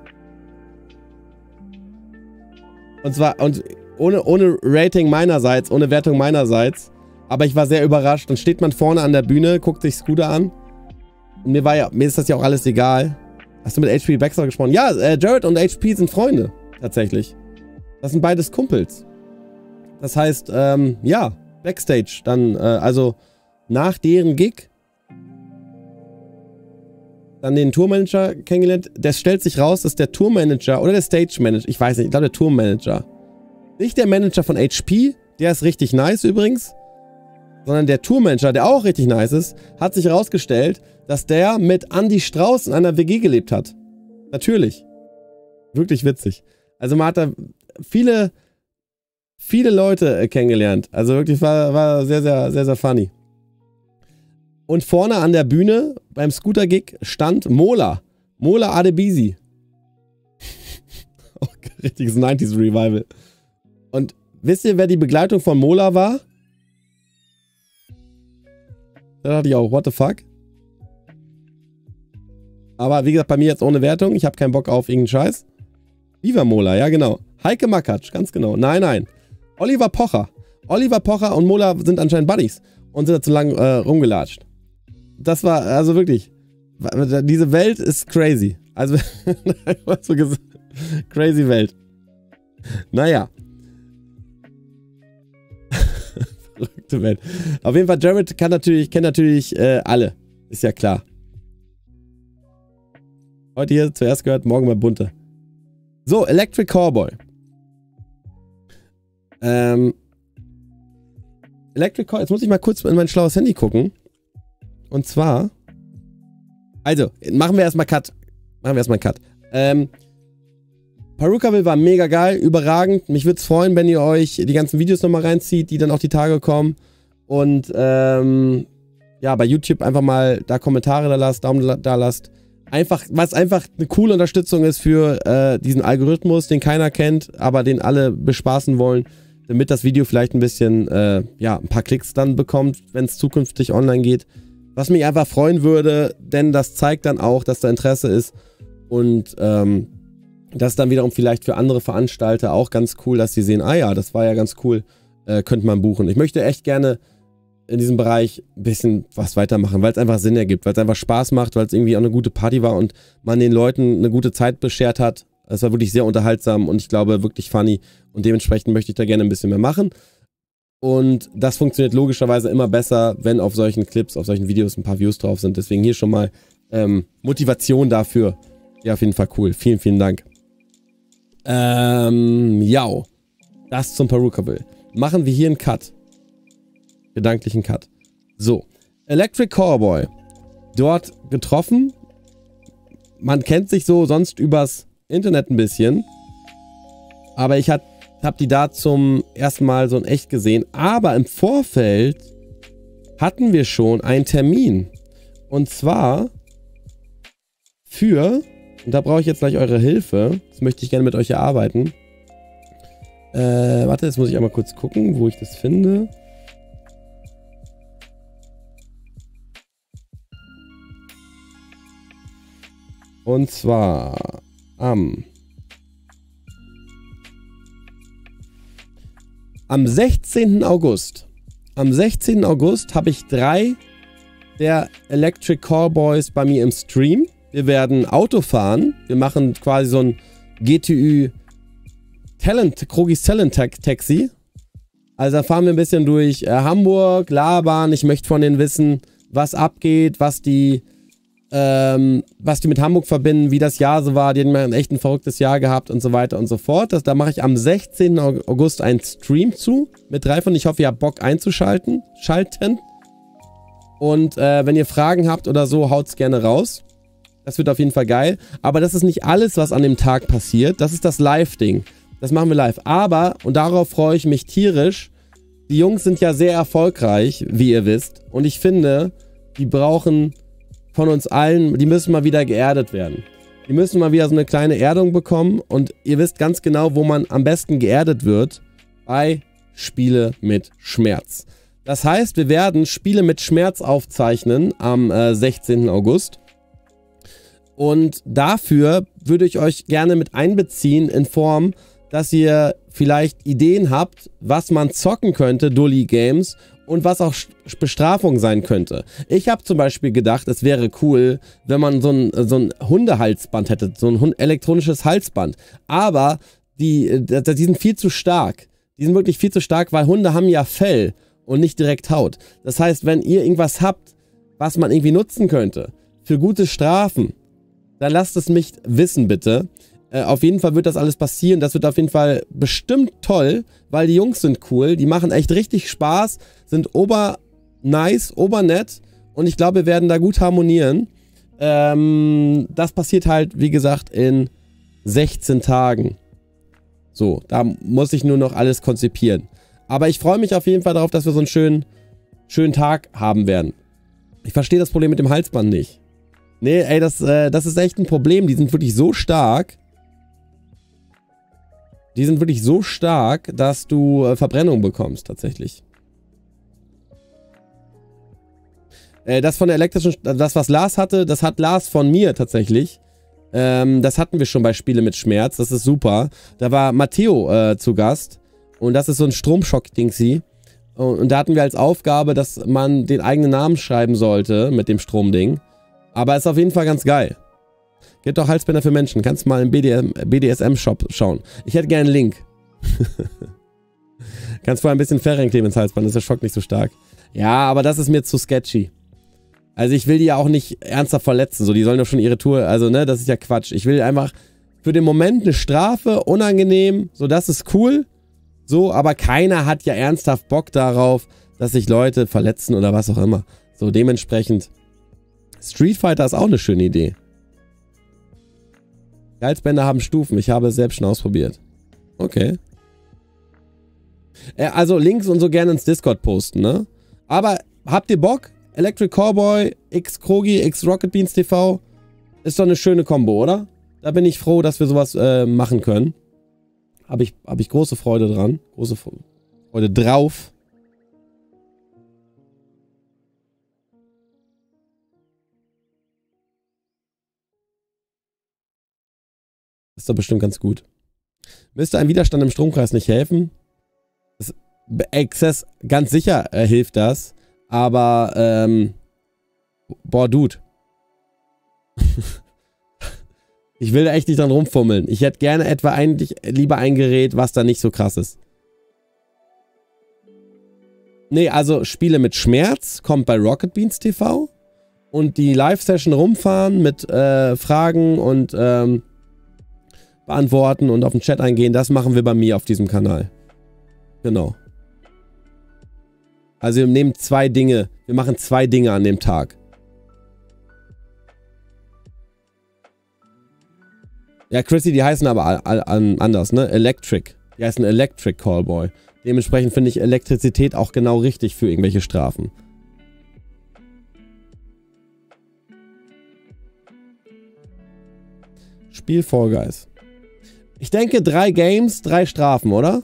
Und zwar, ohne Rating meinerseits, ohne Wertung meinerseits. Aber ich war sehr überrascht. Dann steht man vorne an der Bühne, guckt sich Scooter an. Und mir ist das ja auch alles egal. Hast du mit HP Baxter gesprochen? Ja, Jared und HP sind Freunde. Tatsächlich. Das sind beides Kumpels. Das heißt, ja, Backstage. Dann, also nach deren Gig dann den Tourmanager kennengelernt. Der stellt sich raus, dass der Tourmanager oder der Stage Manager, ich weiß nicht, ich glaube der Tourmanager. Nicht der Manager von HP, der ist richtig nice übrigens, sondern der Tourmanager, der auch richtig nice ist, hat sich herausgestellt, dass der mit Andy Strauß in einer WG gelebt hat. Natürlich. Wirklich witzig. Also man hat da viele Leute kennengelernt. Also wirklich war sehr, sehr, sehr, sehr funny. Und vorne an der Bühne beim Scooter-Gig stand Mola. Mola Adebisi. Richtiges 90s Revival. Und wisst ihr, wer die Begleitung von Mola war? Da dachte ich auch, what the fuck? Aber wie gesagt, bei mir jetzt ohne Wertung. Ich habe keinen Bock auf irgendeinen Scheiß. Viva Mola, ja genau. Heike Makatsch, ganz genau. Nein. Oliver Pocher. Oliver Pocher und Mola sind anscheinend Buddies. Und sind da zu lang rumgelatscht. Das war, also wirklich, diese Welt ist crazy. Also, so gesagt, crazy Welt. Naja. Verrückte Welt. Auf jeden Fall, Jared kennt natürlich alle. Ist ja klar. Heute hier zuerst gehört, morgen bei Bunte. So, Electric Callboy. Electric Callboy, jetzt muss ich mal kurz in mein schlaues Handy gucken. Und zwar, also, machen wir erstmal einen Cut. Perukaville war mega geil, überragend. Mich würde es freuen, wenn ihr euch die ganzen Videos nochmal reinzieht, die dann auch die Tage kommen. Und ja, bei YouTube einfach mal da Kommentare da lasst, Daumen da lasst. Einfach, was einfach eine coole Unterstützung ist für diesen Algorithmus, den keiner kennt, aber den alle bespaßen wollen, damit das Video vielleicht ein bisschen, ja, ein paar Klicks dann bekommt, wenn es zukünftig online geht. Was mich einfach freuen würde, denn das zeigt dann auch, dass da Interesse ist und das ist dann wiederum vielleicht für andere Veranstalter auch ganz cool, dass sie sehen, ah ja, das war ja ganz cool, könnte man buchen. Ich möchte echt gerne in diesem Bereich ein bisschen was weitermachen, weil es einfach Sinn ergibt, weil es einfach Spaß macht, weil es irgendwie auch eine gute Party war und man den Leuten eine gute Zeit beschert hat. Es war wirklich sehr unterhaltsam und ich glaube wirklich funny und dementsprechend möchte ich da gerne ein bisschen mehr machen. Und das funktioniert logischerweise immer besser, wenn auf solchen Clips, auf solchen Videos ein paar Views drauf sind. Deswegen hier schon mal Motivation dafür. Ja, auf jeden Fall cool. Vielen, vielen Dank. Ja. Das zum Perukaville. Machen wir hier einen Cut. Gedanklichen Cut. So. Electric Cowboy. Dort getroffen. Man kennt sich so sonst übers Internet ein bisschen. Aber ich habe die da zum ersten Mal so in echt gesehen. Aber im Vorfeld hatten wir schon einen Termin. Und zwar für, und da brauche ich jetzt gleich eure Hilfe. Das möchte ich gerne mit euch erarbeiten. Warte, jetzt muss ich einmal kurz gucken, wo ich das finde. Und zwar am 16. August. Am 16. August habe ich 3 der Electric Callboys bei mir im Stream. Wir werden Auto fahren. Wir machen quasi so ein GTÜ Krogis Talent Taxi. Also da fahren wir ein bisschen durch Hamburg, labern. Ich möchte von denen wissen, was abgeht, was die mit Hamburg verbinden, wie das Jahr so war. Die haben echt ein verrücktes Jahr gehabt und so weiter und so fort. Da mache ich am 16. August einen Stream zu mit 3 von. Ich hoffe, ihr habt Bock einzuschalten. Und wenn ihr Fragen habt oder so, haut's gerne raus. Das wird auf jeden Fall geil. Aber das ist nicht alles, was an dem Tag passiert. Das ist das Live-Ding. Das machen wir live. Aber, und darauf freue ich mich tierisch, die Jungs sind ja sehr erfolgreich, wie ihr wisst. Und ich finde, die brauchen von uns allen, die müssen mal wieder geerdet werden. Die müssen mal wieder so eine kleine Erdung bekommen. Und ihr wisst ganz genau, wo man am besten geerdet wird. Bei Spiele mit Schmerz. Das heißt, wir werden Spiele mit Schmerz aufzeichnen am 16. August. Und dafür würde ich euch gerne mit einbeziehen in Form, dass ihr vielleicht Ideen habt, was man zocken könnte, Dully Games, und was auch Bestrafung sein könnte. Ich habe zum Beispiel gedacht, es wäre cool, wenn man so ein Hundehalsband hätte, so ein elektronisches Halsband. Aber die sind viel zu stark. Die sind wirklich viel zu stark, weil Hunde haben ja Fell und nicht direkt Haut. Das heißt, wenn ihr irgendwas habt, was man irgendwie nutzen könnte, für gute Strafen, dann lasst es mich wissen, bitte. Auf jeden Fall wird das alles passieren. Das wird auf jeden Fall bestimmt toll, weil die Jungs sind cool. Die machen echt richtig Spaß, sind obernice, obernett. Und ich glaube, wir werden da gut harmonieren. Das passiert halt, wie gesagt, in 16 Tagen. So, da muss ich nur noch alles konzipieren. Aber ich freue mich auf jeden Fall darauf, dass wir so einen schönen Tag haben werden. Ich verstehe das Problem mit dem Halsband nicht. Nee, ey, das ist echt ein Problem. Die sind wirklich so stark. Die sind wirklich so stark, dass du Verbrennung bekommst, tatsächlich. Das von der elektrischen, das was Lars hatte, das hat Lars von mir tatsächlich. Das hatten wir schon bei Spiele mit Schmerz, das ist super. Da war Matteo zu Gast und das ist so ein Stromschock-Dingsy. Und da hatten wir als Aufgabe, dass man den eigenen Namen schreiben sollte mit dem Stromding. Aber ist auf jeden Fall ganz geil. Gibt doch Halsbänder für Menschen. Kannst mal im BDSM-Shop schauen. Ich hätte gerne einen Link. Kannst vorher ein bisschen Ferring kleben ins Halsband. Ist der Schock nicht so stark. Ja, aber das ist mir zu sketchy. Also ich will die ja auch nicht ernsthaft verletzen. So, die sollen doch schon ihre Tour... Also, ne, das ist ja Quatsch. Ich will einfach für den Moment eine Strafe, unangenehm. So, das ist cool. So, aber keiner hat ja ernsthaft Bock darauf, dass sich Leute verletzen oder was auch immer. So, dementsprechend... Street Fighter ist auch eine schöne Idee. Halsbänder haben Stufen. Ich habe es selbst schon ausprobiert. Okay. Also Links und so gerne ins Discord posten, ne? Aber habt ihr Bock? Electric Cowboy, X Krogi, X Rocket Beans TV. Ist doch eine schöne Kombo, oder? Da bin ich froh, dass wir sowas machen können. Hab ich große Freude dran. Große Freude drauf. Ist doch bestimmt ganz gut. Müsste ein Widerstand im Stromkreis nicht helfen? Access, ganz sicher hilft das. Aber, boah, Dude. Ich will da echt nicht dran rumfummeln. Ich hätte gerne etwa eigentlich lieber ein Gerät, was da nicht so krass ist. Nee, also Spiele mit Schmerz kommt bei Rocket Beans TV. und die Live-Session rumfahren mit Fragen und beantworten und auf den Chat eingehen, das machen wir bei mir auf diesem Kanal. Genau. Also wir nehmen wir machen 2 Dinge an dem Tag. Ja, Chrissy, die heißen aber anders, ne? Electric. Die heißen Electric Callboy. Dementsprechend finde ich Elektrizität auch genau richtig für irgendwelche Strafen. Spiel Fall Guys. Ich denke 3 Games, 3 Strafen, oder?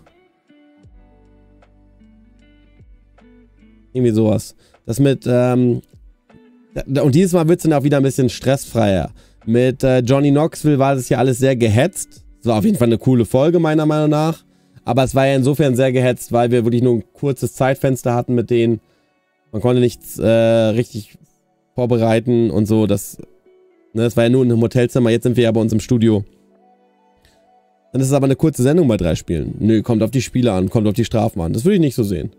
Irgendwie sowas. Das mit, und dieses Mal wird es dann auch wieder ein bisschen stressfreier. Mit Johnny Knoxville war das ja alles sehr gehetzt. Das war auf jeden Fall eine coole Folge, meiner Meinung nach. Aber es war ja insofern sehr gehetzt, weil wir wirklich nur ein kurzes Zeitfenster hatten mit denen. Man konnte nichts richtig vorbereiten und so. Das war ja nur in einem Hotelzimmer. Jetzt sind wir ja bei uns im Studio. Dann ist es aber eine kurze Sendung bei 3 Spielen. Nö, kommt auf die Spiele an, kommt auf die Strafen an. Das würde ich nicht so sehen.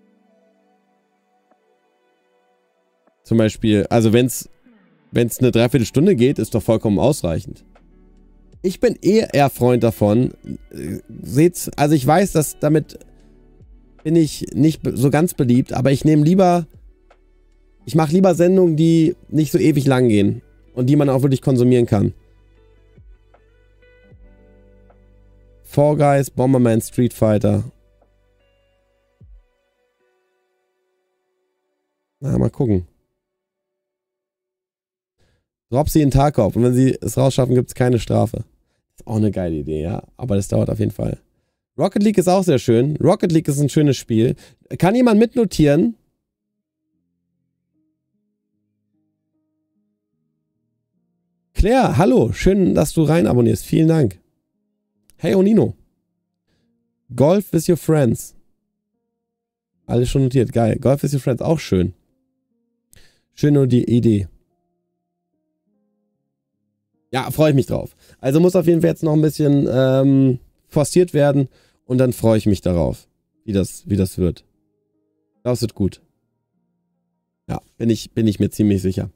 Zum Beispiel, also wenn es eine Dreiviertelstunde geht, ist doch vollkommen ausreichend. Ich bin eher Freund davon. Seht's, also ich weiß, dass damit bin ich nicht so ganz beliebt, aber ich mache lieber Sendungen, die nicht so ewig lang gehen und die man auch wirklich konsumieren kann. Fall Guys, Bomberman, Street Fighter. Na, mal gucken. Drop sie in Tarkov und wenn sie es rausschaffen, gibt es keine Strafe. Ist auch eine geile Idee, ja. Aber das dauert auf jeden Fall. Rocket League ist auch sehr schön. Rocket League ist ein schönes Spiel. Kann jemand mitnotieren? Claire, hallo. Schön, dass du rein abonnierst. Vielen Dank. Hey Onino. Golf with your friends. Alles schon notiert. Geil. Golf with your friends. Auch schön. Schön nur die Idee. Ja, freue ich mich drauf. Also muss auf jeden Fall jetzt noch ein bisschen forciert werden und dann freue ich mich darauf, wie das wird. Das wird gut. Ja, bin ich mir ziemlich sicher.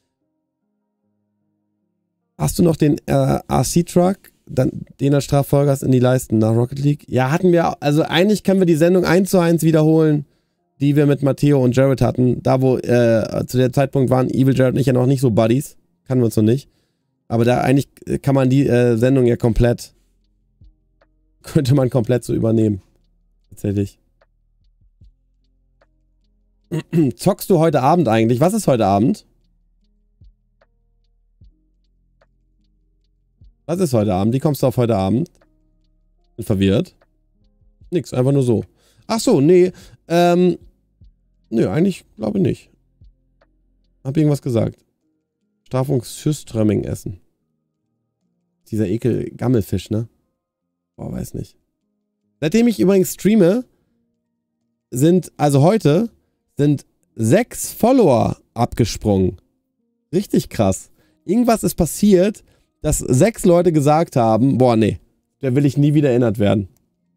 Hast du noch den RC-Truck, den als Straffolgers in die Leisten nach Rocket League? Ja, hatten wir, also eigentlich können wir die Sendung 1:1 wiederholen, die wir mit Matteo und Jared hatten. Da, wo zu der Zeitpunkt waren Evil Jared und ich ja noch nicht so Buddies. Kannten wir uns noch nicht. Aber da eigentlich kann man die Sendung ja könnte man komplett so übernehmen. Tatsächlich. Zockst du heute Abend eigentlich? Was ist heute Abend? Was ist heute Abend? Wie kommst du auf heute Abend? Bin verwirrt. Nix, einfach nur so. Ach so, nee. Nö, eigentlich glaube ich nicht. Hab irgendwas gesagt. Strafungsschüsströmming essen. Dieser Ekel Gammelfisch, ne? Boah, weiß nicht. Seitdem ich übrigens streame, heute sind 6 Follower abgesprungen. Richtig krass. Irgendwas ist passiert, dass 6 Leute gesagt haben, boah, nee, da will ich nie wieder erinnert werden.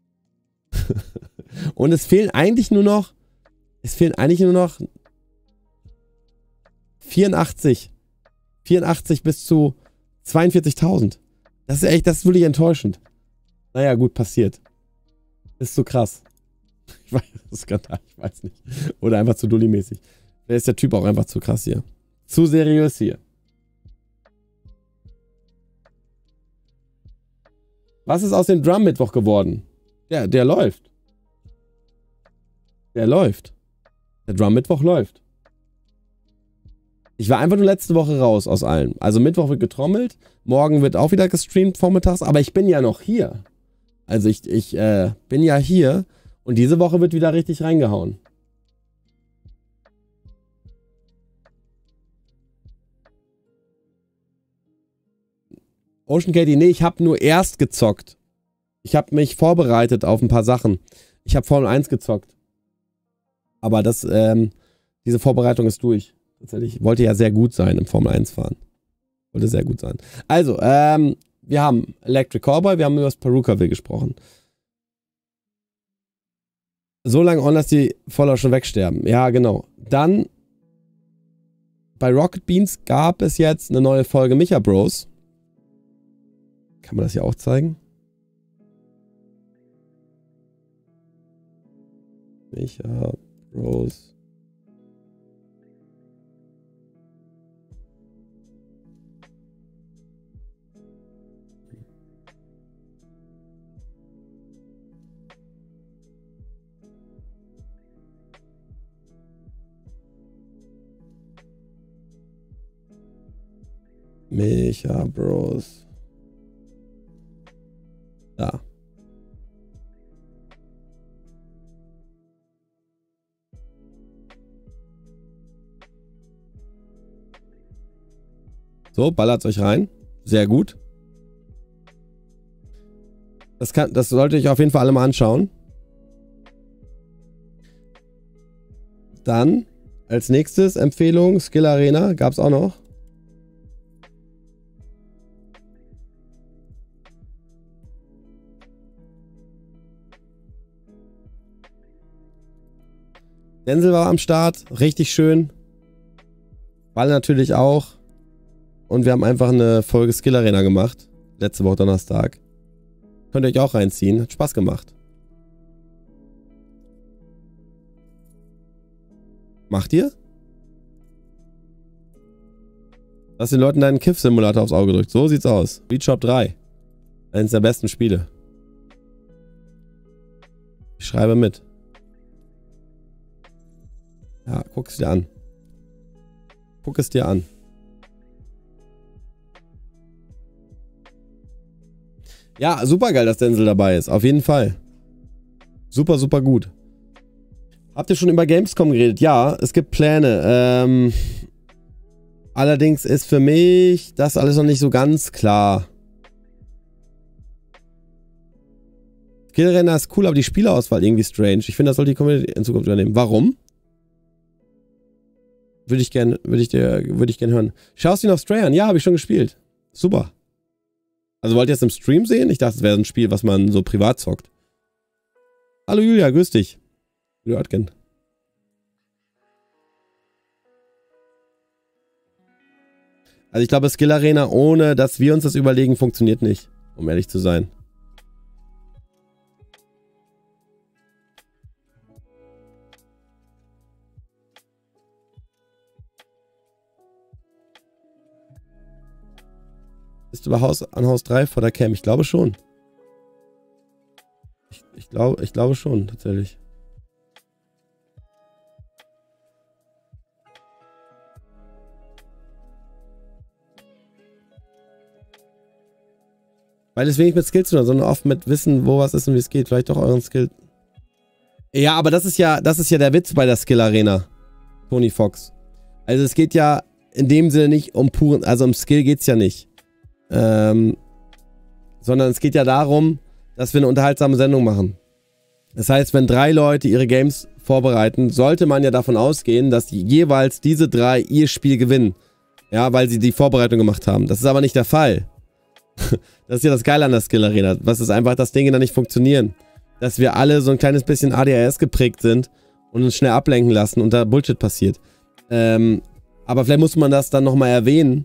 Und es fehlen eigentlich nur noch 84 bis zu 42.000. Das ist wirklich enttäuschend. Naja, gut, passiert. Ist so krass. Ich weiß, das ist Skandal, ich weiß nicht. Oder einfach zu dulli-mäßig. Da ist der Typ auch einfach zu krass hier. Zu seriös hier. Was ist aus dem Drum-Mittwoch geworden? Der läuft. Der läuft. Der Drum-Mittwoch läuft. Ich war einfach nur letzte Woche raus aus allem. Also Mittwoch wird getrommelt, morgen wird auch wieder gestreamt vormittags, aber ich bin ja noch hier. Also ich bin ja hier und diese Woche wird wieder richtig reingehauen. Ocean Katie, nee, ich habe nur erst gezockt. Ich habe mich vorbereitet auf ein paar Sachen. Ich habe Formel 1 gezockt. Aber diese Vorbereitung ist durch. Tatsächlich. Wollte ja sehr gut sein im Formel 1 fahren. Wollte sehr gut sein. Also, wir haben Electric Callboy, wir haben über das Perukaville gesprochen. So lange on, dass die Follower schon wegsterben. Ja, genau. Dann bei Rocket Beans gab es jetzt eine neue Folge Micha Bros. Kann man das hier auch zeigen? Micha Bros. Micha Bros. Da. So, ballert euch rein. Sehr gut. Das solltet ihr euch auf jeden Fall alle mal anschauen. Dann als nächstes Empfehlung Skill Arena. Gab es auch noch. Denzel war am Start. Richtig schön. Ball natürlich auch. Und wir haben einfach eine Folge Skill Arena gemacht. Letzte Woche Donnerstag. Könnt ihr euch auch reinziehen. Hat Spaß gemacht. Macht ihr? Hast den Leuten deinen Kiff-Simulator aufs Auge gedrückt. So sieht's aus. Beat Shop 3. Eines der besten Spiele. Ich schreibe mit. Ja, guck es dir an. Guck es dir an. Ja, super geil, dass Denzel dabei ist. Auf jeden Fall. Super, super gut. Habt ihr schon über Gamescom geredet? Ja, es gibt Pläne. Allerdings ist für mich das alles noch nicht so ganz klar. Skillrenner ist cool, aber die Spielerauswahl irgendwie strange. Ich finde, das sollte die Community in Zukunft übernehmen. Warum? Würde ich gern hören. Schaust du noch Stray an? Ja, habe ich schon gespielt. Super. Also wollt ihr es im Stream sehen? Ich dachte, es wäre ein Spiel, was man so privat zockt. Hallo Julia, grüß dich. Julia Oetgen. Also ich glaube, Skill Arena, ohne dass wir uns das überlegen, funktioniert nicht. Um ehrlich zu sein. Bist du an Haus 3 vor der Cam? Ich glaube schon. Ich glaube schon, tatsächlich. Weil es wenig mit Skills zu tun hat, sondern oft mit Wissen, wo was ist und wie es geht. Vielleicht doch euren Skill. Ja, aber das ist ja der Witz bei der Skill Arena. Tony Fox. Also es geht ja in dem Sinne nicht um puren, also um Skill geht's ja nicht. Sondern es geht ja darum, dass wir eine unterhaltsame Sendung machen. Das heißt, wenn 3 Leute ihre Games vorbereiten, sollte man ja davon ausgehen, dass jeweils diese 3 ihr Spiel gewinnen. Ja, weil sie die Vorbereitung gemacht haben. Das ist aber nicht der Fall. Das ist ja das Geile an der Skill Arena. Was ist einfach, dass Dinge dann nicht funktionieren. Dass wir alle so ein kleines bisschen ADHS geprägt sind und uns schnell ablenken lassen und da Bullshit passiert. Aber vielleicht muss man das dann nochmal erwähnen,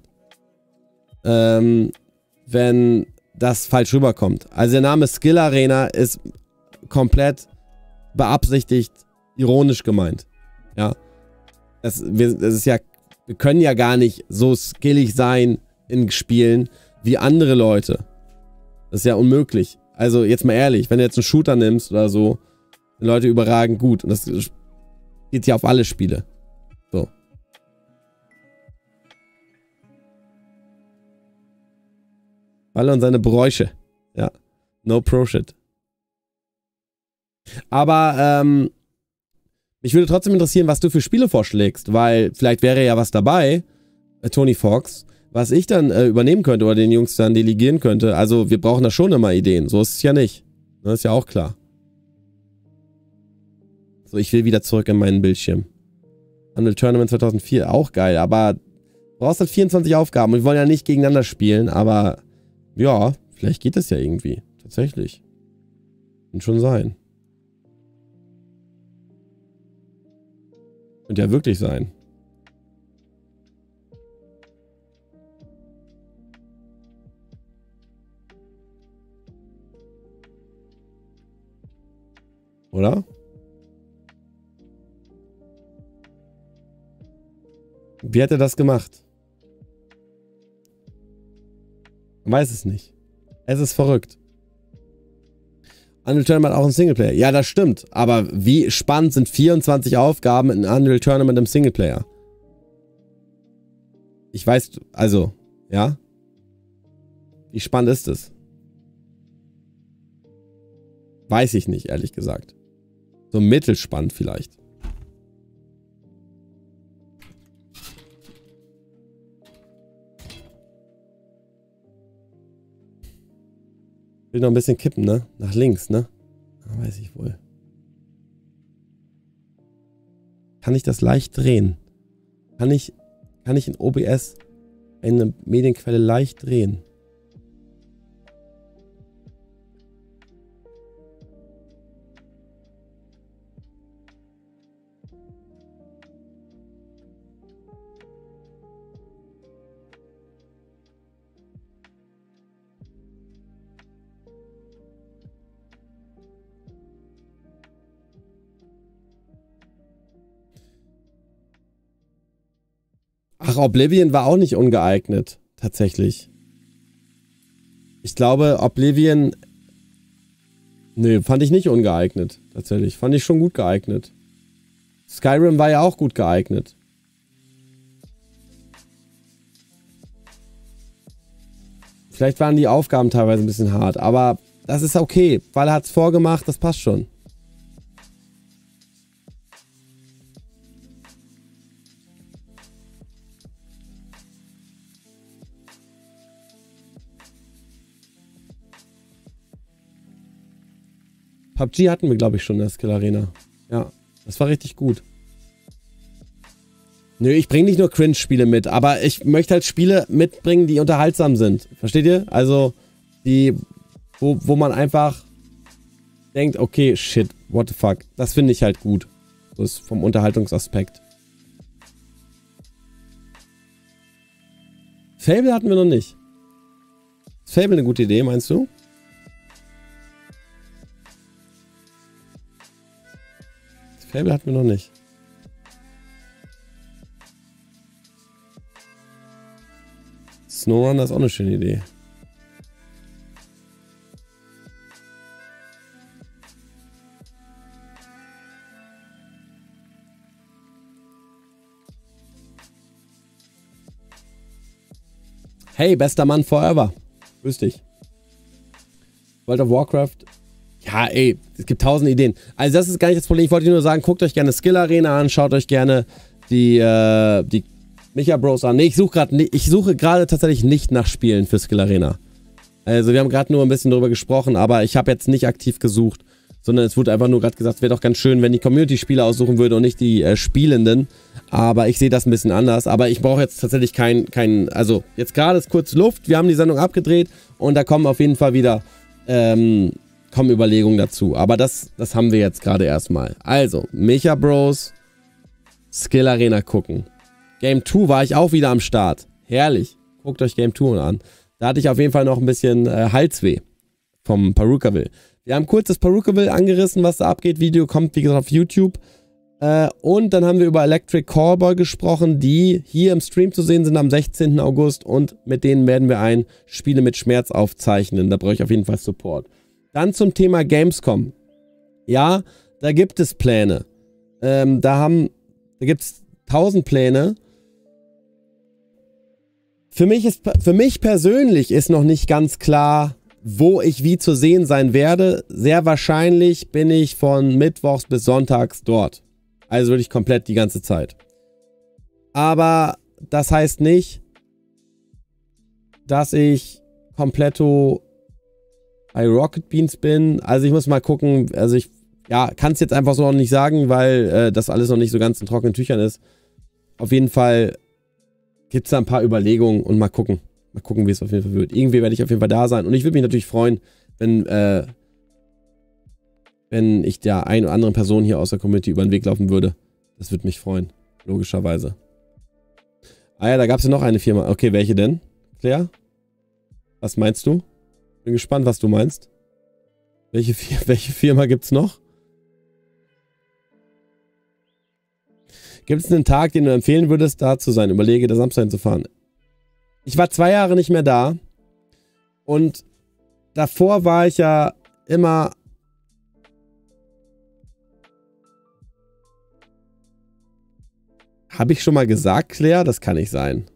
wenn das falsch rüberkommt. Also der Name Skill Arena ist komplett beabsichtigt, ironisch gemeint. Ja. Das ist ja, wir können ja gar nicht so skillig sein in Spielen wie andere Leute. Das ist ja unmöglich. Also jetzt mal ehrlich, wenn du jetzt einen Shooter nimmst oder so, sind Leute überragend gut. Und das geht ja auf alle Spiele. So. Alle und seine Bräuche. Ja. No pro shit. Aber, mich würde trotzdem interessieren, was du für Spiele vorschlägst, weil vielleicht wäre ja was dabei, Tony Fox, was ich dann übernehmen könnte oder den Jungs dann delegieren könnte. Also wir brauchen da schon immer Ideen. So ist es ja nicht. Das ist ja auch klar. So, ich will wieder zurück in meinen Bildschirm. Unreal Tournament 2004, auch geil, aber du brauchst halt 24 Aufgaben und wir wollen ja nicht gegeneinander spielen, aber ja, vielleicht geht das ja irgendwie. Tatsächlich. Kann schon sein. Könnte ja wirklich sein. Oder? Wie hat er das gemacht? Man weiß es nicht. Es ist verrückt. Unreal Tournament hat auch ein Singleplayer. Ja, das stimmt. Aber wie spannend sind 24 Aufgaben in Unreal Tournament im Singleplayer? Ich weiß, also, ja? Wie spannend ist es? Weiß ich nicht, ehrlich gesagt. So mittelspannend vielleicht. Will noch ein bisschen kippen, ne? Nach links, ne? Ja, weiß ich wohl. Kann ich das leicht drehen? Kann ich in OBS eine Medienquelle leicht drehen? Ach, Oblivion war auch nicht ungeeignet, tatsächlich. Ich glaube, Oblivion... Nö, fand ich nicht ungeeignet, tatsächlich. Fand ich schon gut geeignet. Skyrim war ja auch gut geeignet. Vielleicht waren die Aufgaben teilweise ein bisschen hart, aber das ist okay, weil er hat es vorgemacht, das passt schon. PUBG hatten wir, glaube ich, schon in der Skill Arena. Ja, das war richtig gut. Nö, ich bringe nicht nur Cringe-Spiele mit, aber ich möchte halt Spiele mitbringen, die unterhaltsam sind. Versteht ihr? Also, die, wo man einfach denkt, okay, shit, what the fuck. Das finde ich halt gut. So ist vom Unterhaltungsaspekt. Fable hatten wir noch nicht. Ist Fable eine gute Idee, meinst du? Fable hatten wir noch nicht. SnowRunner ist auch eine schöne Idee. Hey, bester Mann forever. Grüß dich. World of Warcraft. Ja, ey, es gibt 1000 Ideen. Also das ist gar nicht das Problem. Ich wollte nur sagen, guckt euch gerne Skill Arena an, schaut euch gerne die Micha Bros an. Nee, ich suche gerade tatsächlich nicht nach Spielen für Skill Arena. Also wir haben gerade nur ein bisschen drüber gesprochen, aber ich habe jetzt nicht aktiv gesucht, sondern es wurde einfach nur gerade gesagt, es wäre doch ganz schön, wenn die Community Spiele aussuchen würde und nicht die Spielenden. Aber ich sehe das ein bisschen anders. Aber ich brauche jetzt tatsächlich also jetzt gerade ist kurz Luft, wir haben die Sendung abgedreht und da kommen auf jeden Fall wieder kommen Überlegungen dazu. Aber das haben wir jetzt gerade erstmal. Also, Micha Bros, Skill Arena gucken. Game 2 war ich auch wieder am Start. Herrlich. Guckt euch Game 2 an. Da hatte ich auf jeden Fall noch ein bisschen Halsweh vom Perukaville. Wir haben kurz das Perukaville angerissen, was da abgeht. Video kommt, wie gesagt, auf YouTube. Und dann haben wir über Electric Callboy gesprochen, die hier im Stream zu sehen sind am 16. August. Und mit denen werden wir ein Spiele mit Schmerz aufzeichnen. Da brauche ich auf jeden Fall Support. Dann zum Thema Gamescom. Ja, da gibt es Pläne. Da gibt es 1000 Pläne. Für mich persönlich ist noch nicht ganz klar, wo ich wie zu sehen sein werde. Sehr wahrscheinlich bin ich von Mittwochs bis Sonntags dort. Also wirklich komplett die ganze Zeit. Aber das heißt nicht, dass ich kompletto bei Rocket Beans bin. Also ich muss mal gucken, also ich kann es jetzt einfach so noch nicht sagen, weil das alles noch nicht so ganz in trockenen Tüchern ist. Auf jeden Fall gibt es da ein paar Überlegungen und mal gucken. Mal gucken, wie es auf jeden Fall wird. Irgendwie werde ich auf jeden Fall da sein. Und ich würde mich natürlich freuen, wenn ich der einen oder anderen Person hier aus der Community über den Weg laufen würde. Das würde mich freuen. Logischerweise. Ah ja, da gab es ja noch eine Firma. Okay, welche denn? Claire? Was meinst du? Bin gespannt, was du meinst. Welche Firma gibt's noch? Gibt es einen Tag, den du empfehlen würdest, da zu sein? Überlege, da Samstag hinzufahren. Ich war 2 Jahre nicht mehr da. Und davor war ich ja immer... Habe ich schon mal gesagt, Claire? Das kann nicht sein.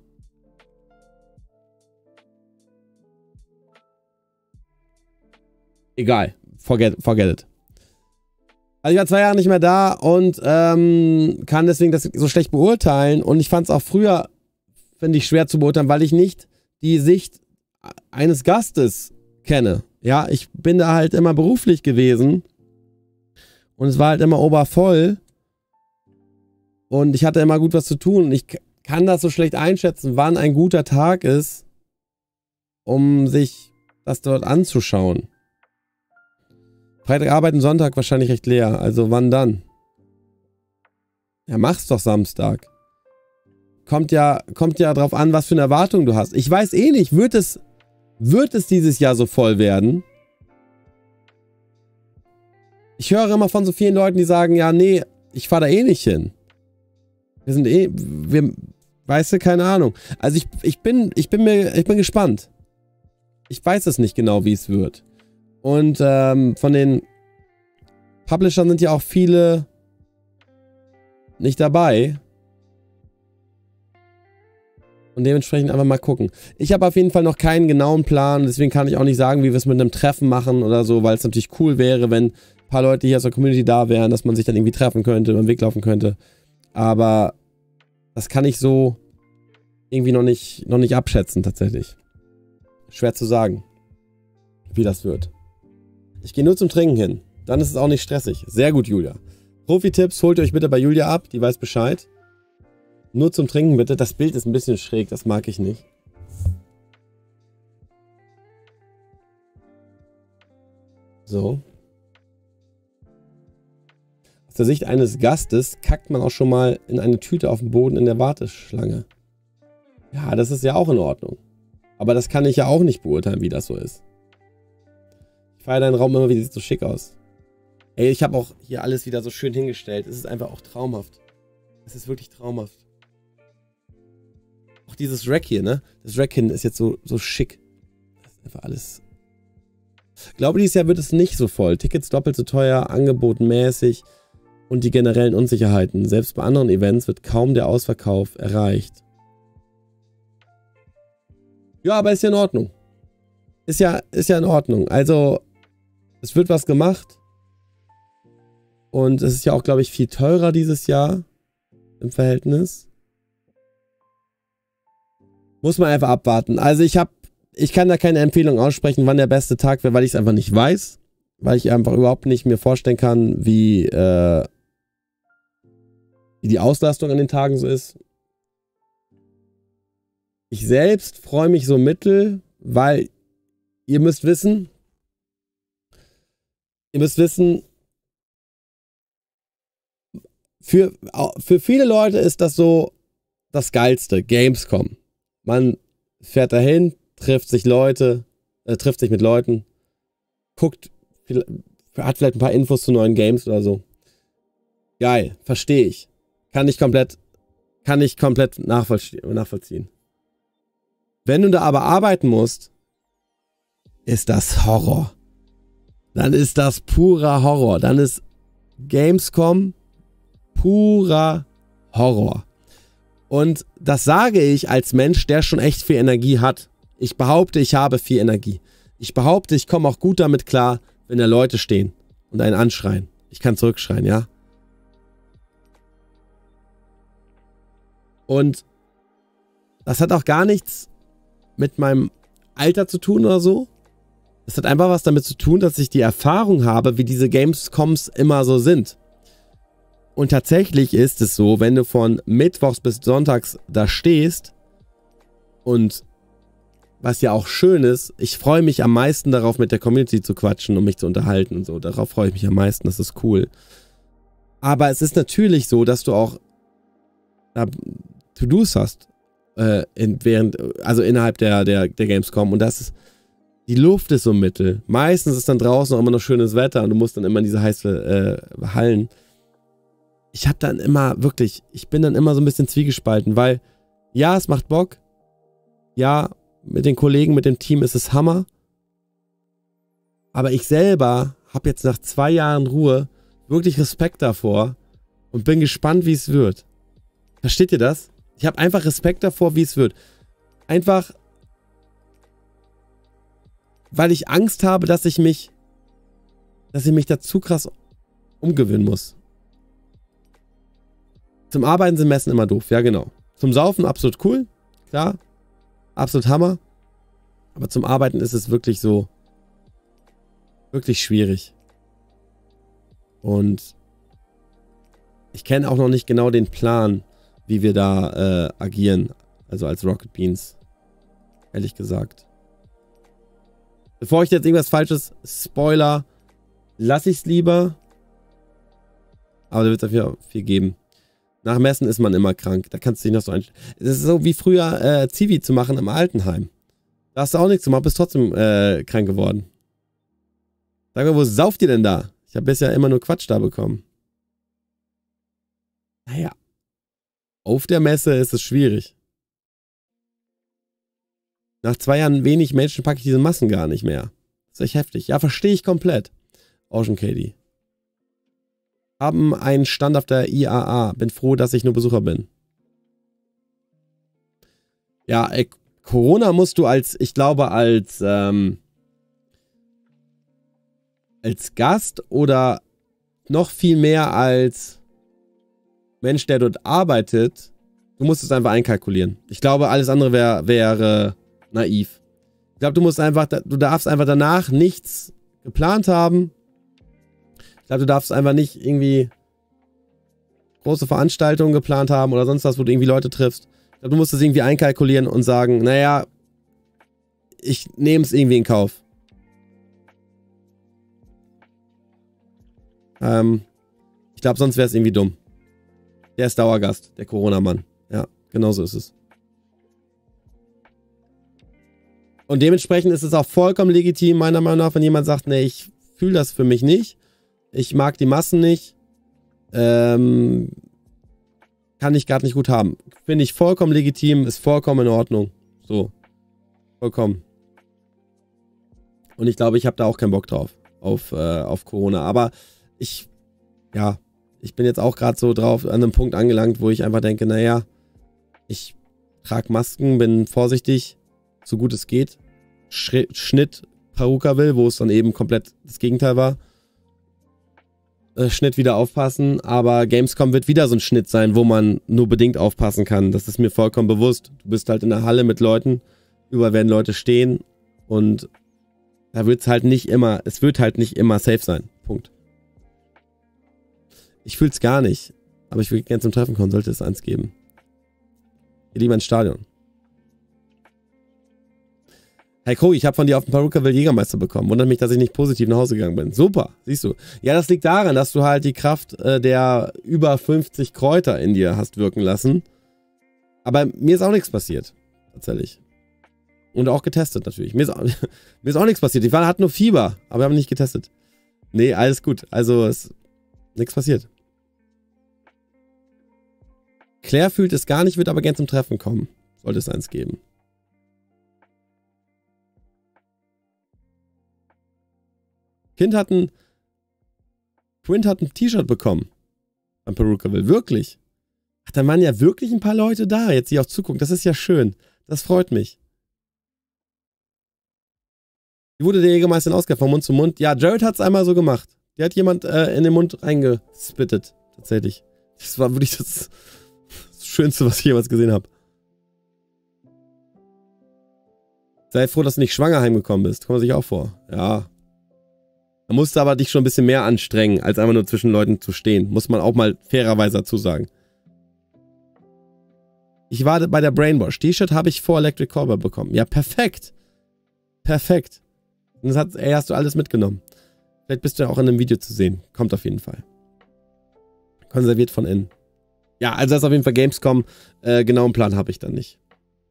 Egal. Forget it. Also ich war 2 Jahre nicht mehr da und kann deswegen das so schlecht beurteilen. Und ich fand es auch früher, finde ich, schwer zu beurteilen, weil ich nicht die Sicht eines Gastes kenne. Ja, ich bin da halt immer beruflich gewesen. Und es war halt immer obervoll. Und ich hatte immer gut was zu tun. Und ich kann das so schlecht einschätzen, wann ein guter Tag ist, um sich das dort anzuschauen. Freitag arbeiten, Sonntag wahrscheinlich recht leer. Also wann dann? Ja, mach's doch Samstag. Kommt ja drauf an, was für eine Erwartung du hast. Ich weiß eh nicht, wird es dieses Jahr so voll werden? Ich höre immer von so vielen Leuten, die sagen, ja, nee, ich fahre da eh nicht hin. Weißt du, keine Ahnung. Also ich bin gespannt. Ich weiß es nicht genau, wie es wird. Und von den Publishern sind ja auch viele nicht dabei. Und dementsprechend einfach mal gucken. Ich habe auf jeden Fall noch keinen genauen Plan. Deswegen kann ich auch nicht sagen, wie wir es mit einem Treffen machen oder so, weil es natürlich cool wäre, wenn ein paar Leute hier aus der Community da wären, dass man sich dann irgendwie treffen könnte, über den Weg laufen könnte. Aber das kann ich so irgendwie noch nicht abschätzen, tatsächlich. Schwer zu sagen, wie das wird. Ich gehe nur zum Trinken hin. Dann ist es auch nicht stressig. Sehr gut, Julia. Profi-Tipps holt ihr euch bitte bei Julia ab. Die weiß Bescheid. Nur zum Trinken bitte. Das Bild ist ein bisschen schräg. Das mag ich nicht. So. Aus der Sicht eines Gastes kackt man auch schon mal in eine Tüte auf dem Boden in der Warteschlange. Ja, das ist ja auch in Ordnung. Aber das kann ich ja auch nicht beurteilen, wie das so ist. Ich feiere deinen Raum immer wieder, sieht so schick aus. Ey, ich habe auch hier alles wieder so schön hingestellt. Es ist einfach auch traumhaft. Es ist wirklich traumhaft. Auch dieses Rack hier, ne? Das Rack hin ist jetzt so schick. Das ist einfach alles... Ich glaube, dieses Jahr wird es nicht so voll. Tickets doppelt so teuer, angebotenmäßig und die generellen Unsicherheiten. Selbst bei anderen Events wird kaum der Ausverkauf erreicht. Ja, aber ist ja in Ordnung. Ist ja in Ordnung. Also, es wird was gemacht. Und es ist ja auch, glaube ich, viel teurer dieses Jahr im Verhältnis. Muss man einfach abwarten. Also ich kann da keine Empfehlung aussprechen, wann der beste Tag wäre, weil ich es einfach nicht weiß. Weil ich einfach überhaupt nicht mir vorstellen kann, wie die Auslastung an den Tagen so ist. Ich selbst freue mich so mittel, weil ihr müsst wissen, für viele Leute ist das so das Geilste, Gamescom. Man fährt dahin, trifft sich mit Leuten, guckt, hat vielleicht ein paar Infos zu neuen Games oder so. Geil, verstehe ich. Kann ich komplett nachvollziehen. Wenn du da aber arbeiten musst, ist das Horror. Dann ist das purer Horror. Dann ist Gamescom purer Horror. Und das sage ich als Mensch, der schon echt viel Energie hat. Ich behaupte, ich habe viel Energie. Ich behaupte, ich komme auch gut damit klar, wenn da Leute stehen und einen anschreien. Ich kann zurückschreien, ja? Und das hat auch gar nichts mit meinem Alter zu tun oder so. Es hat einfach was damit zu tun, dass ich die Erfahrung habe, wie diese Gamescoms immer so sind. Und tatsächlich ist es so, wenn du von Mittwochs bis Sonntags da stehst und was ja auch schön ist, ich freue mich am meisten darauf, mit der Community zu quatschen und mich zu unterhalten und so. Darauf freue ich mich am meisten, das ist cool. Aber es ist natürlich so, dass du auch To-Dos hast, innerhalb der Gamescom, und das ist, die Luft ist so mittel. Meistens ist dann draußen auch immer noch schönes Wetter und du musst dann immer in diese heißen Hallen. ich habe dann immer, wirklich, ich bin dann immer so ein bisschen zwiegespalten, weil, ja, es macht Bock. Ja, mit den Kollegen, mit dem Team ist es Hammer. Aber ich selber habe jetzt nach 2 Jahren Ruhe wirklich Respekt davor und bin gespannt, wie es wird. Versteht ihr das? Ich habe einfach Respekt davor, wie es wird. Einfach, weil ich Angst habe, dass ich mich dazu krass umgewöhnen muss. Zum Arbeiten sind Messen immer doof, ja genau. Zum Saufen absolut cool, klar, absolut Hammer. Aber zum Arbeiten ist es wirklich so, wirklich schwierig. Und ich kenne auch noch nicht genau den Plan, wie wir da agieren. Also als Rocket Beans. Ehrlich gesagt. Bevor ich jetzt irgendwas Falsches Spoiler, lasse ich es lieber. Aber da wird es dafür viel geben. Nach Messen ist man immer krank. Da kannst du dich noch so einstellen. Es ist so wie früher Zivi zu machen im Altenheim. Da hast du auch nichts gemacht, bist trotzdem krank geworden. Sag mal, wo sauft ihr denn da? Ich habe bisher immer nur Quatsch da bekommen. Naja. Auf der Messe ist es schwierig. Nach 2 Jahren wenig Menschen packe ich diese Massen gar nicht mehr. Das ist echt heftig. Ja, verstehe ich komplett. Ocean Katie. Haben einen Stand auf der IAA. Bin froh, dass ich nur Besucher bin. Ja, Corona musst du ich glaube, als Gast oder noch viel mehr als Mensch, der dort arbeitet, du musst es einfach einkalkulieren. Ich glaube, alles andere wäre naiv. Ich glaube, du darfst einfach danach nichts geplant haben. Ich glaube, du darfst einfach nicht irgendwie große Veranstaltungen geplant haben oder sonst was, wo du irgendwie Leute triffst. Ich glaube, du musst es irgendwie einkalkulieren und sagen, naja, ich nehme es irgendwie in Kauf. Ich glaube, sonst wäre es irgendwie dumm. Der ist Dauergast, der Corona-Mann. Ja, genau so ist es. Und dementsprechend ist es auch vollkommen legitim, meiner Meinung nach, wenn jemand sagt, nee, ich fühle das für mich nicht. Ich mag die Massen nicht. Kann ich gerade nicht gut haben. Finde ich vollkommen legitim, ist vollkommen in Ordnung. So. Vollkommen. Und ich glaube, ich habe da auch keinen Bock drauf. Auf Corona. Aber ich bin jetzt auch gerade so drauf an einem Punkt angelangt, wo ich einfach denke, naja, ich trage Masken, bin vorsichtig, so gut es geht. Schnitt Perukaville, wo es dann eben komplett das Gegenteil war. Schnitt wieder aufpassen, aber Gamescom wird wieder so ein Schnitt sein, wo man nur bedingt aufpassen kann. Das ist mir vollkommen bewusst. Du bist halt in der Halle mit Leuten, überall werden Leute stehen und da wird es halt nicht immer safe sein. Punkt. Ich fühle es gar nicht, aber ich würde gerne zum Treffen kommen, sollte es eins geben. Geh lieber ins Stadion. Hey Crow, ich habe von dir auf dem Perukaville Jägermeister bekommen. Wundert mich, dass ich nicht positiv nach Hause gegangen bin. Super, siehst du. Ja, das liegt daran, dass du halt die Kraft der über 50 Kräuter in dir hast wirken lassen. Aber mir ist auch nichts passiert. Tatsächlich. Und auch getestet natürlich. Mir ist auch nichts passiert. Ich hatte nur Fieber, aber wir haben nicht getestet. Nee, alles gut. Also ist nichts passiert. Claire fühlt es gar nicht, wird aber gern zum Treffen kommen. Sollte es eins geben. Quint hat ein T-Shirt bekommen. Am Perukaville. Wirklich. Ach, da waren ja wirklich ein paar Leute da, jetzt die auch zugucken. Das ist ja schön. Das freut mich. Wie wurde der Jägermeister ausgehört? Von Mund zu Mund? Ja, Jared hat es einmal so gemacht. Der hat jemand in den Mund reingespittet. Tatsächlich. Das war wirklich das Schönste, was ich jemals gesehen habe. Sei froh, dass du nicht schwanger heimgekommen bist. Kommt man sich auch vor. Ja. Da musst du aber dich schon ein bisschen mehr anstrengen, als einfach nur zwischen Leuten zu stehen. Muss man auch mal fairerweise dazu sagen. Ich war bei der Brainwash. T-Shirt habe ich vor Electric Callboy bekommen. Ja, perfekt. Perfekt. Und das hast du alles mitgenommen. Vielleicht bist du ja auch in einem Video zu sehen. Kommt auf jeden Fall. Konserviert von innen. Ja, also das ist auf jeden Fall Gamescom. Genauen Plan habe ich dann nicht.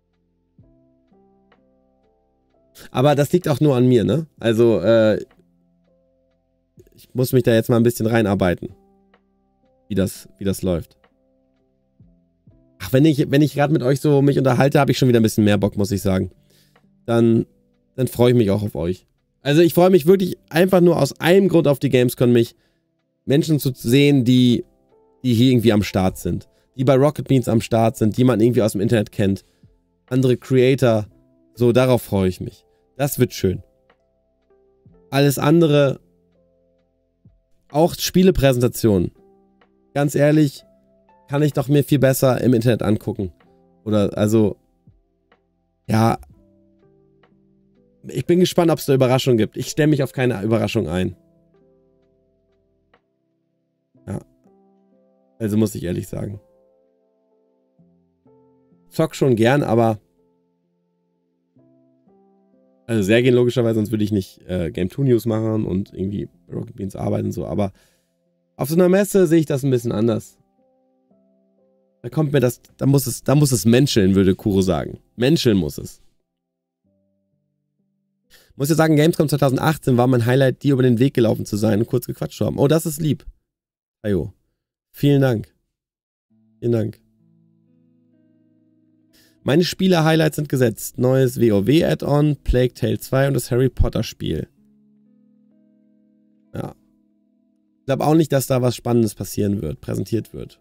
Aber das liegt auch nur an mir, ne? Also, ich muss mich da jetzt mal ein bisschen reinarbeiten. wie das läuft. Ach, wenn ich gerade mit euch so mich unterhalte, habe ich schon wieder ein bisschen mehr Bock, muss ich sagen. Dann freue ich mich auch auf euch. Also ich freue mich wirklich einfach nur aus einem Grund auf die Gamescom, mich Menschen zu sehen, die hier irgendwie am Start sind. Die bei Rocket Beans am Start sind, die man irgendwie aus dem Internet kennt. Andere Creator. So, darauf freue ich mich. Das wird schön. Alles andere, auch Spielepräsentationen. Ganz ehrlich, kann ich doch mir viel besser im Internet angucken. Oder, also, ja. Ich bin gespannt, ob es da Überraschungen gibt. Ich stelle mich auf keine Überraschung ein. Ja. Also muss ich ehrlich sagen. Zock schon gern, aber also sehr gehen logischerweise, sonst würde ich nicht Game 2 News machen und irgendwie Rocket Beans arbeiten und so, aber auf so einer Messe sehe ich das ein bisschen anders. Da kommt mir das, da muss es menscheln, würde Kuro sagen. Menscheln muss es. Muss ja sagen, Gamescom 2018 war mein Highlight, dir über den Weg gelaufen zu sein und kurz gequatscht zu haben. Oh, das ist lieb. Ajo. Vielen Dank. Vielen Dank. Meine Spiele-Highlights sind gesetzt. Neues WoW-Add-on, Plague Tale 2 und das Harry Potter-Spiel. Ja. Ich glaube auch nicht, dass da was Spannendes passieren wird, präsentiert wird.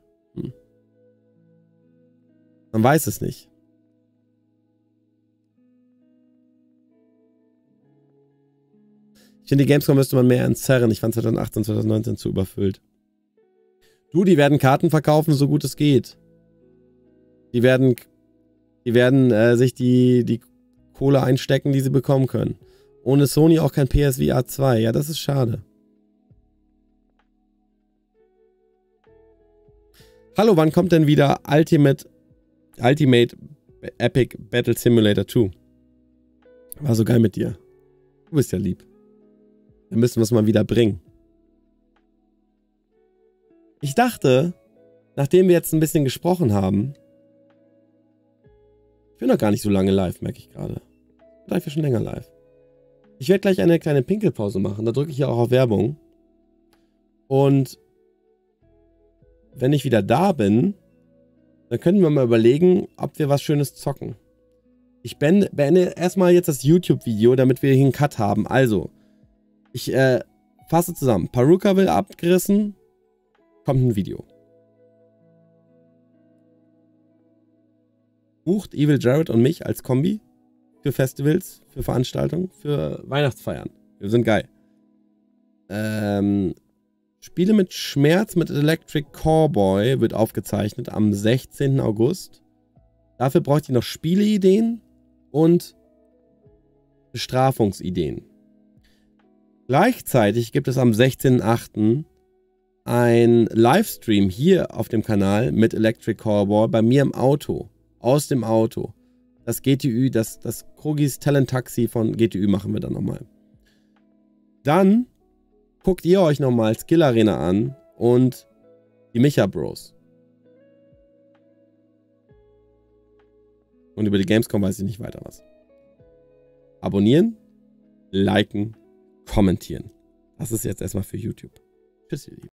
Man weiß es nicht. Ich finde, die Gamescom müsste man mehr entzerren. Ich fand 2018, 2019 zu überfüllt. Du, die werden Karten verkaufen, so gut es geht. Die werden sich die Kohle einstecken, die sie bekommen können. Ohne Sony auch kein PSVR 2. Ja, das ist schade. Hallo, wann kommt denn wieder Ultimate Epic Battle Simulator 2? War so geil mit dir. Du bist ja lieb. Dann müssen wir es mal wieder bringen. Ich dachte, nachdem wir jetzt ein bisschen gesprochen haben, ich bin noch gar nicht so lange live, merke ich gerade. Vielleicht schon länger live. Ich werde gleich eine kleine Pinkelpause machen. Da drücke ich ja auch auf Werbung. Und wenn ich wieder da bin, dann können wir mal überlegen, ob wir was Schönes zocken. Ich beende erstmal jetzt das YouTube-Video, damit wir hier einen Cut haben. Also, ich fasse zusammen. Paruka will abgerissen. Kommt ein Video. Bucht Evil Jared und mich als Kombi für Festivals, für Veranstaltungen, für Weihnachtsfeiern. Wir sind geil. Spiele mit Schmerz mit Electric Cowboy wird aufgezeichnet am 16. August. Dafür bräuchte ich noch Spieleideen und Bestrafungsideen. Gleichzeitig gibt es am 16.8. ein Livestream hier auf dem Kanal mit Electric Cowboy bei mir im Auto. Aus dem Auto. Das GTÜ, das Krogis Talent Taxi von GTÜ machen wir dann nochmal. Dann guckt ihr euch nochmal Skill Arena an und die Micha Bros. Und über die Gamescom weiß ich nicht weiter was. Abonnieren, liken, kommentieren. Das ist jetzt erstmal für YouTube. Tschüss, ihr Lieben.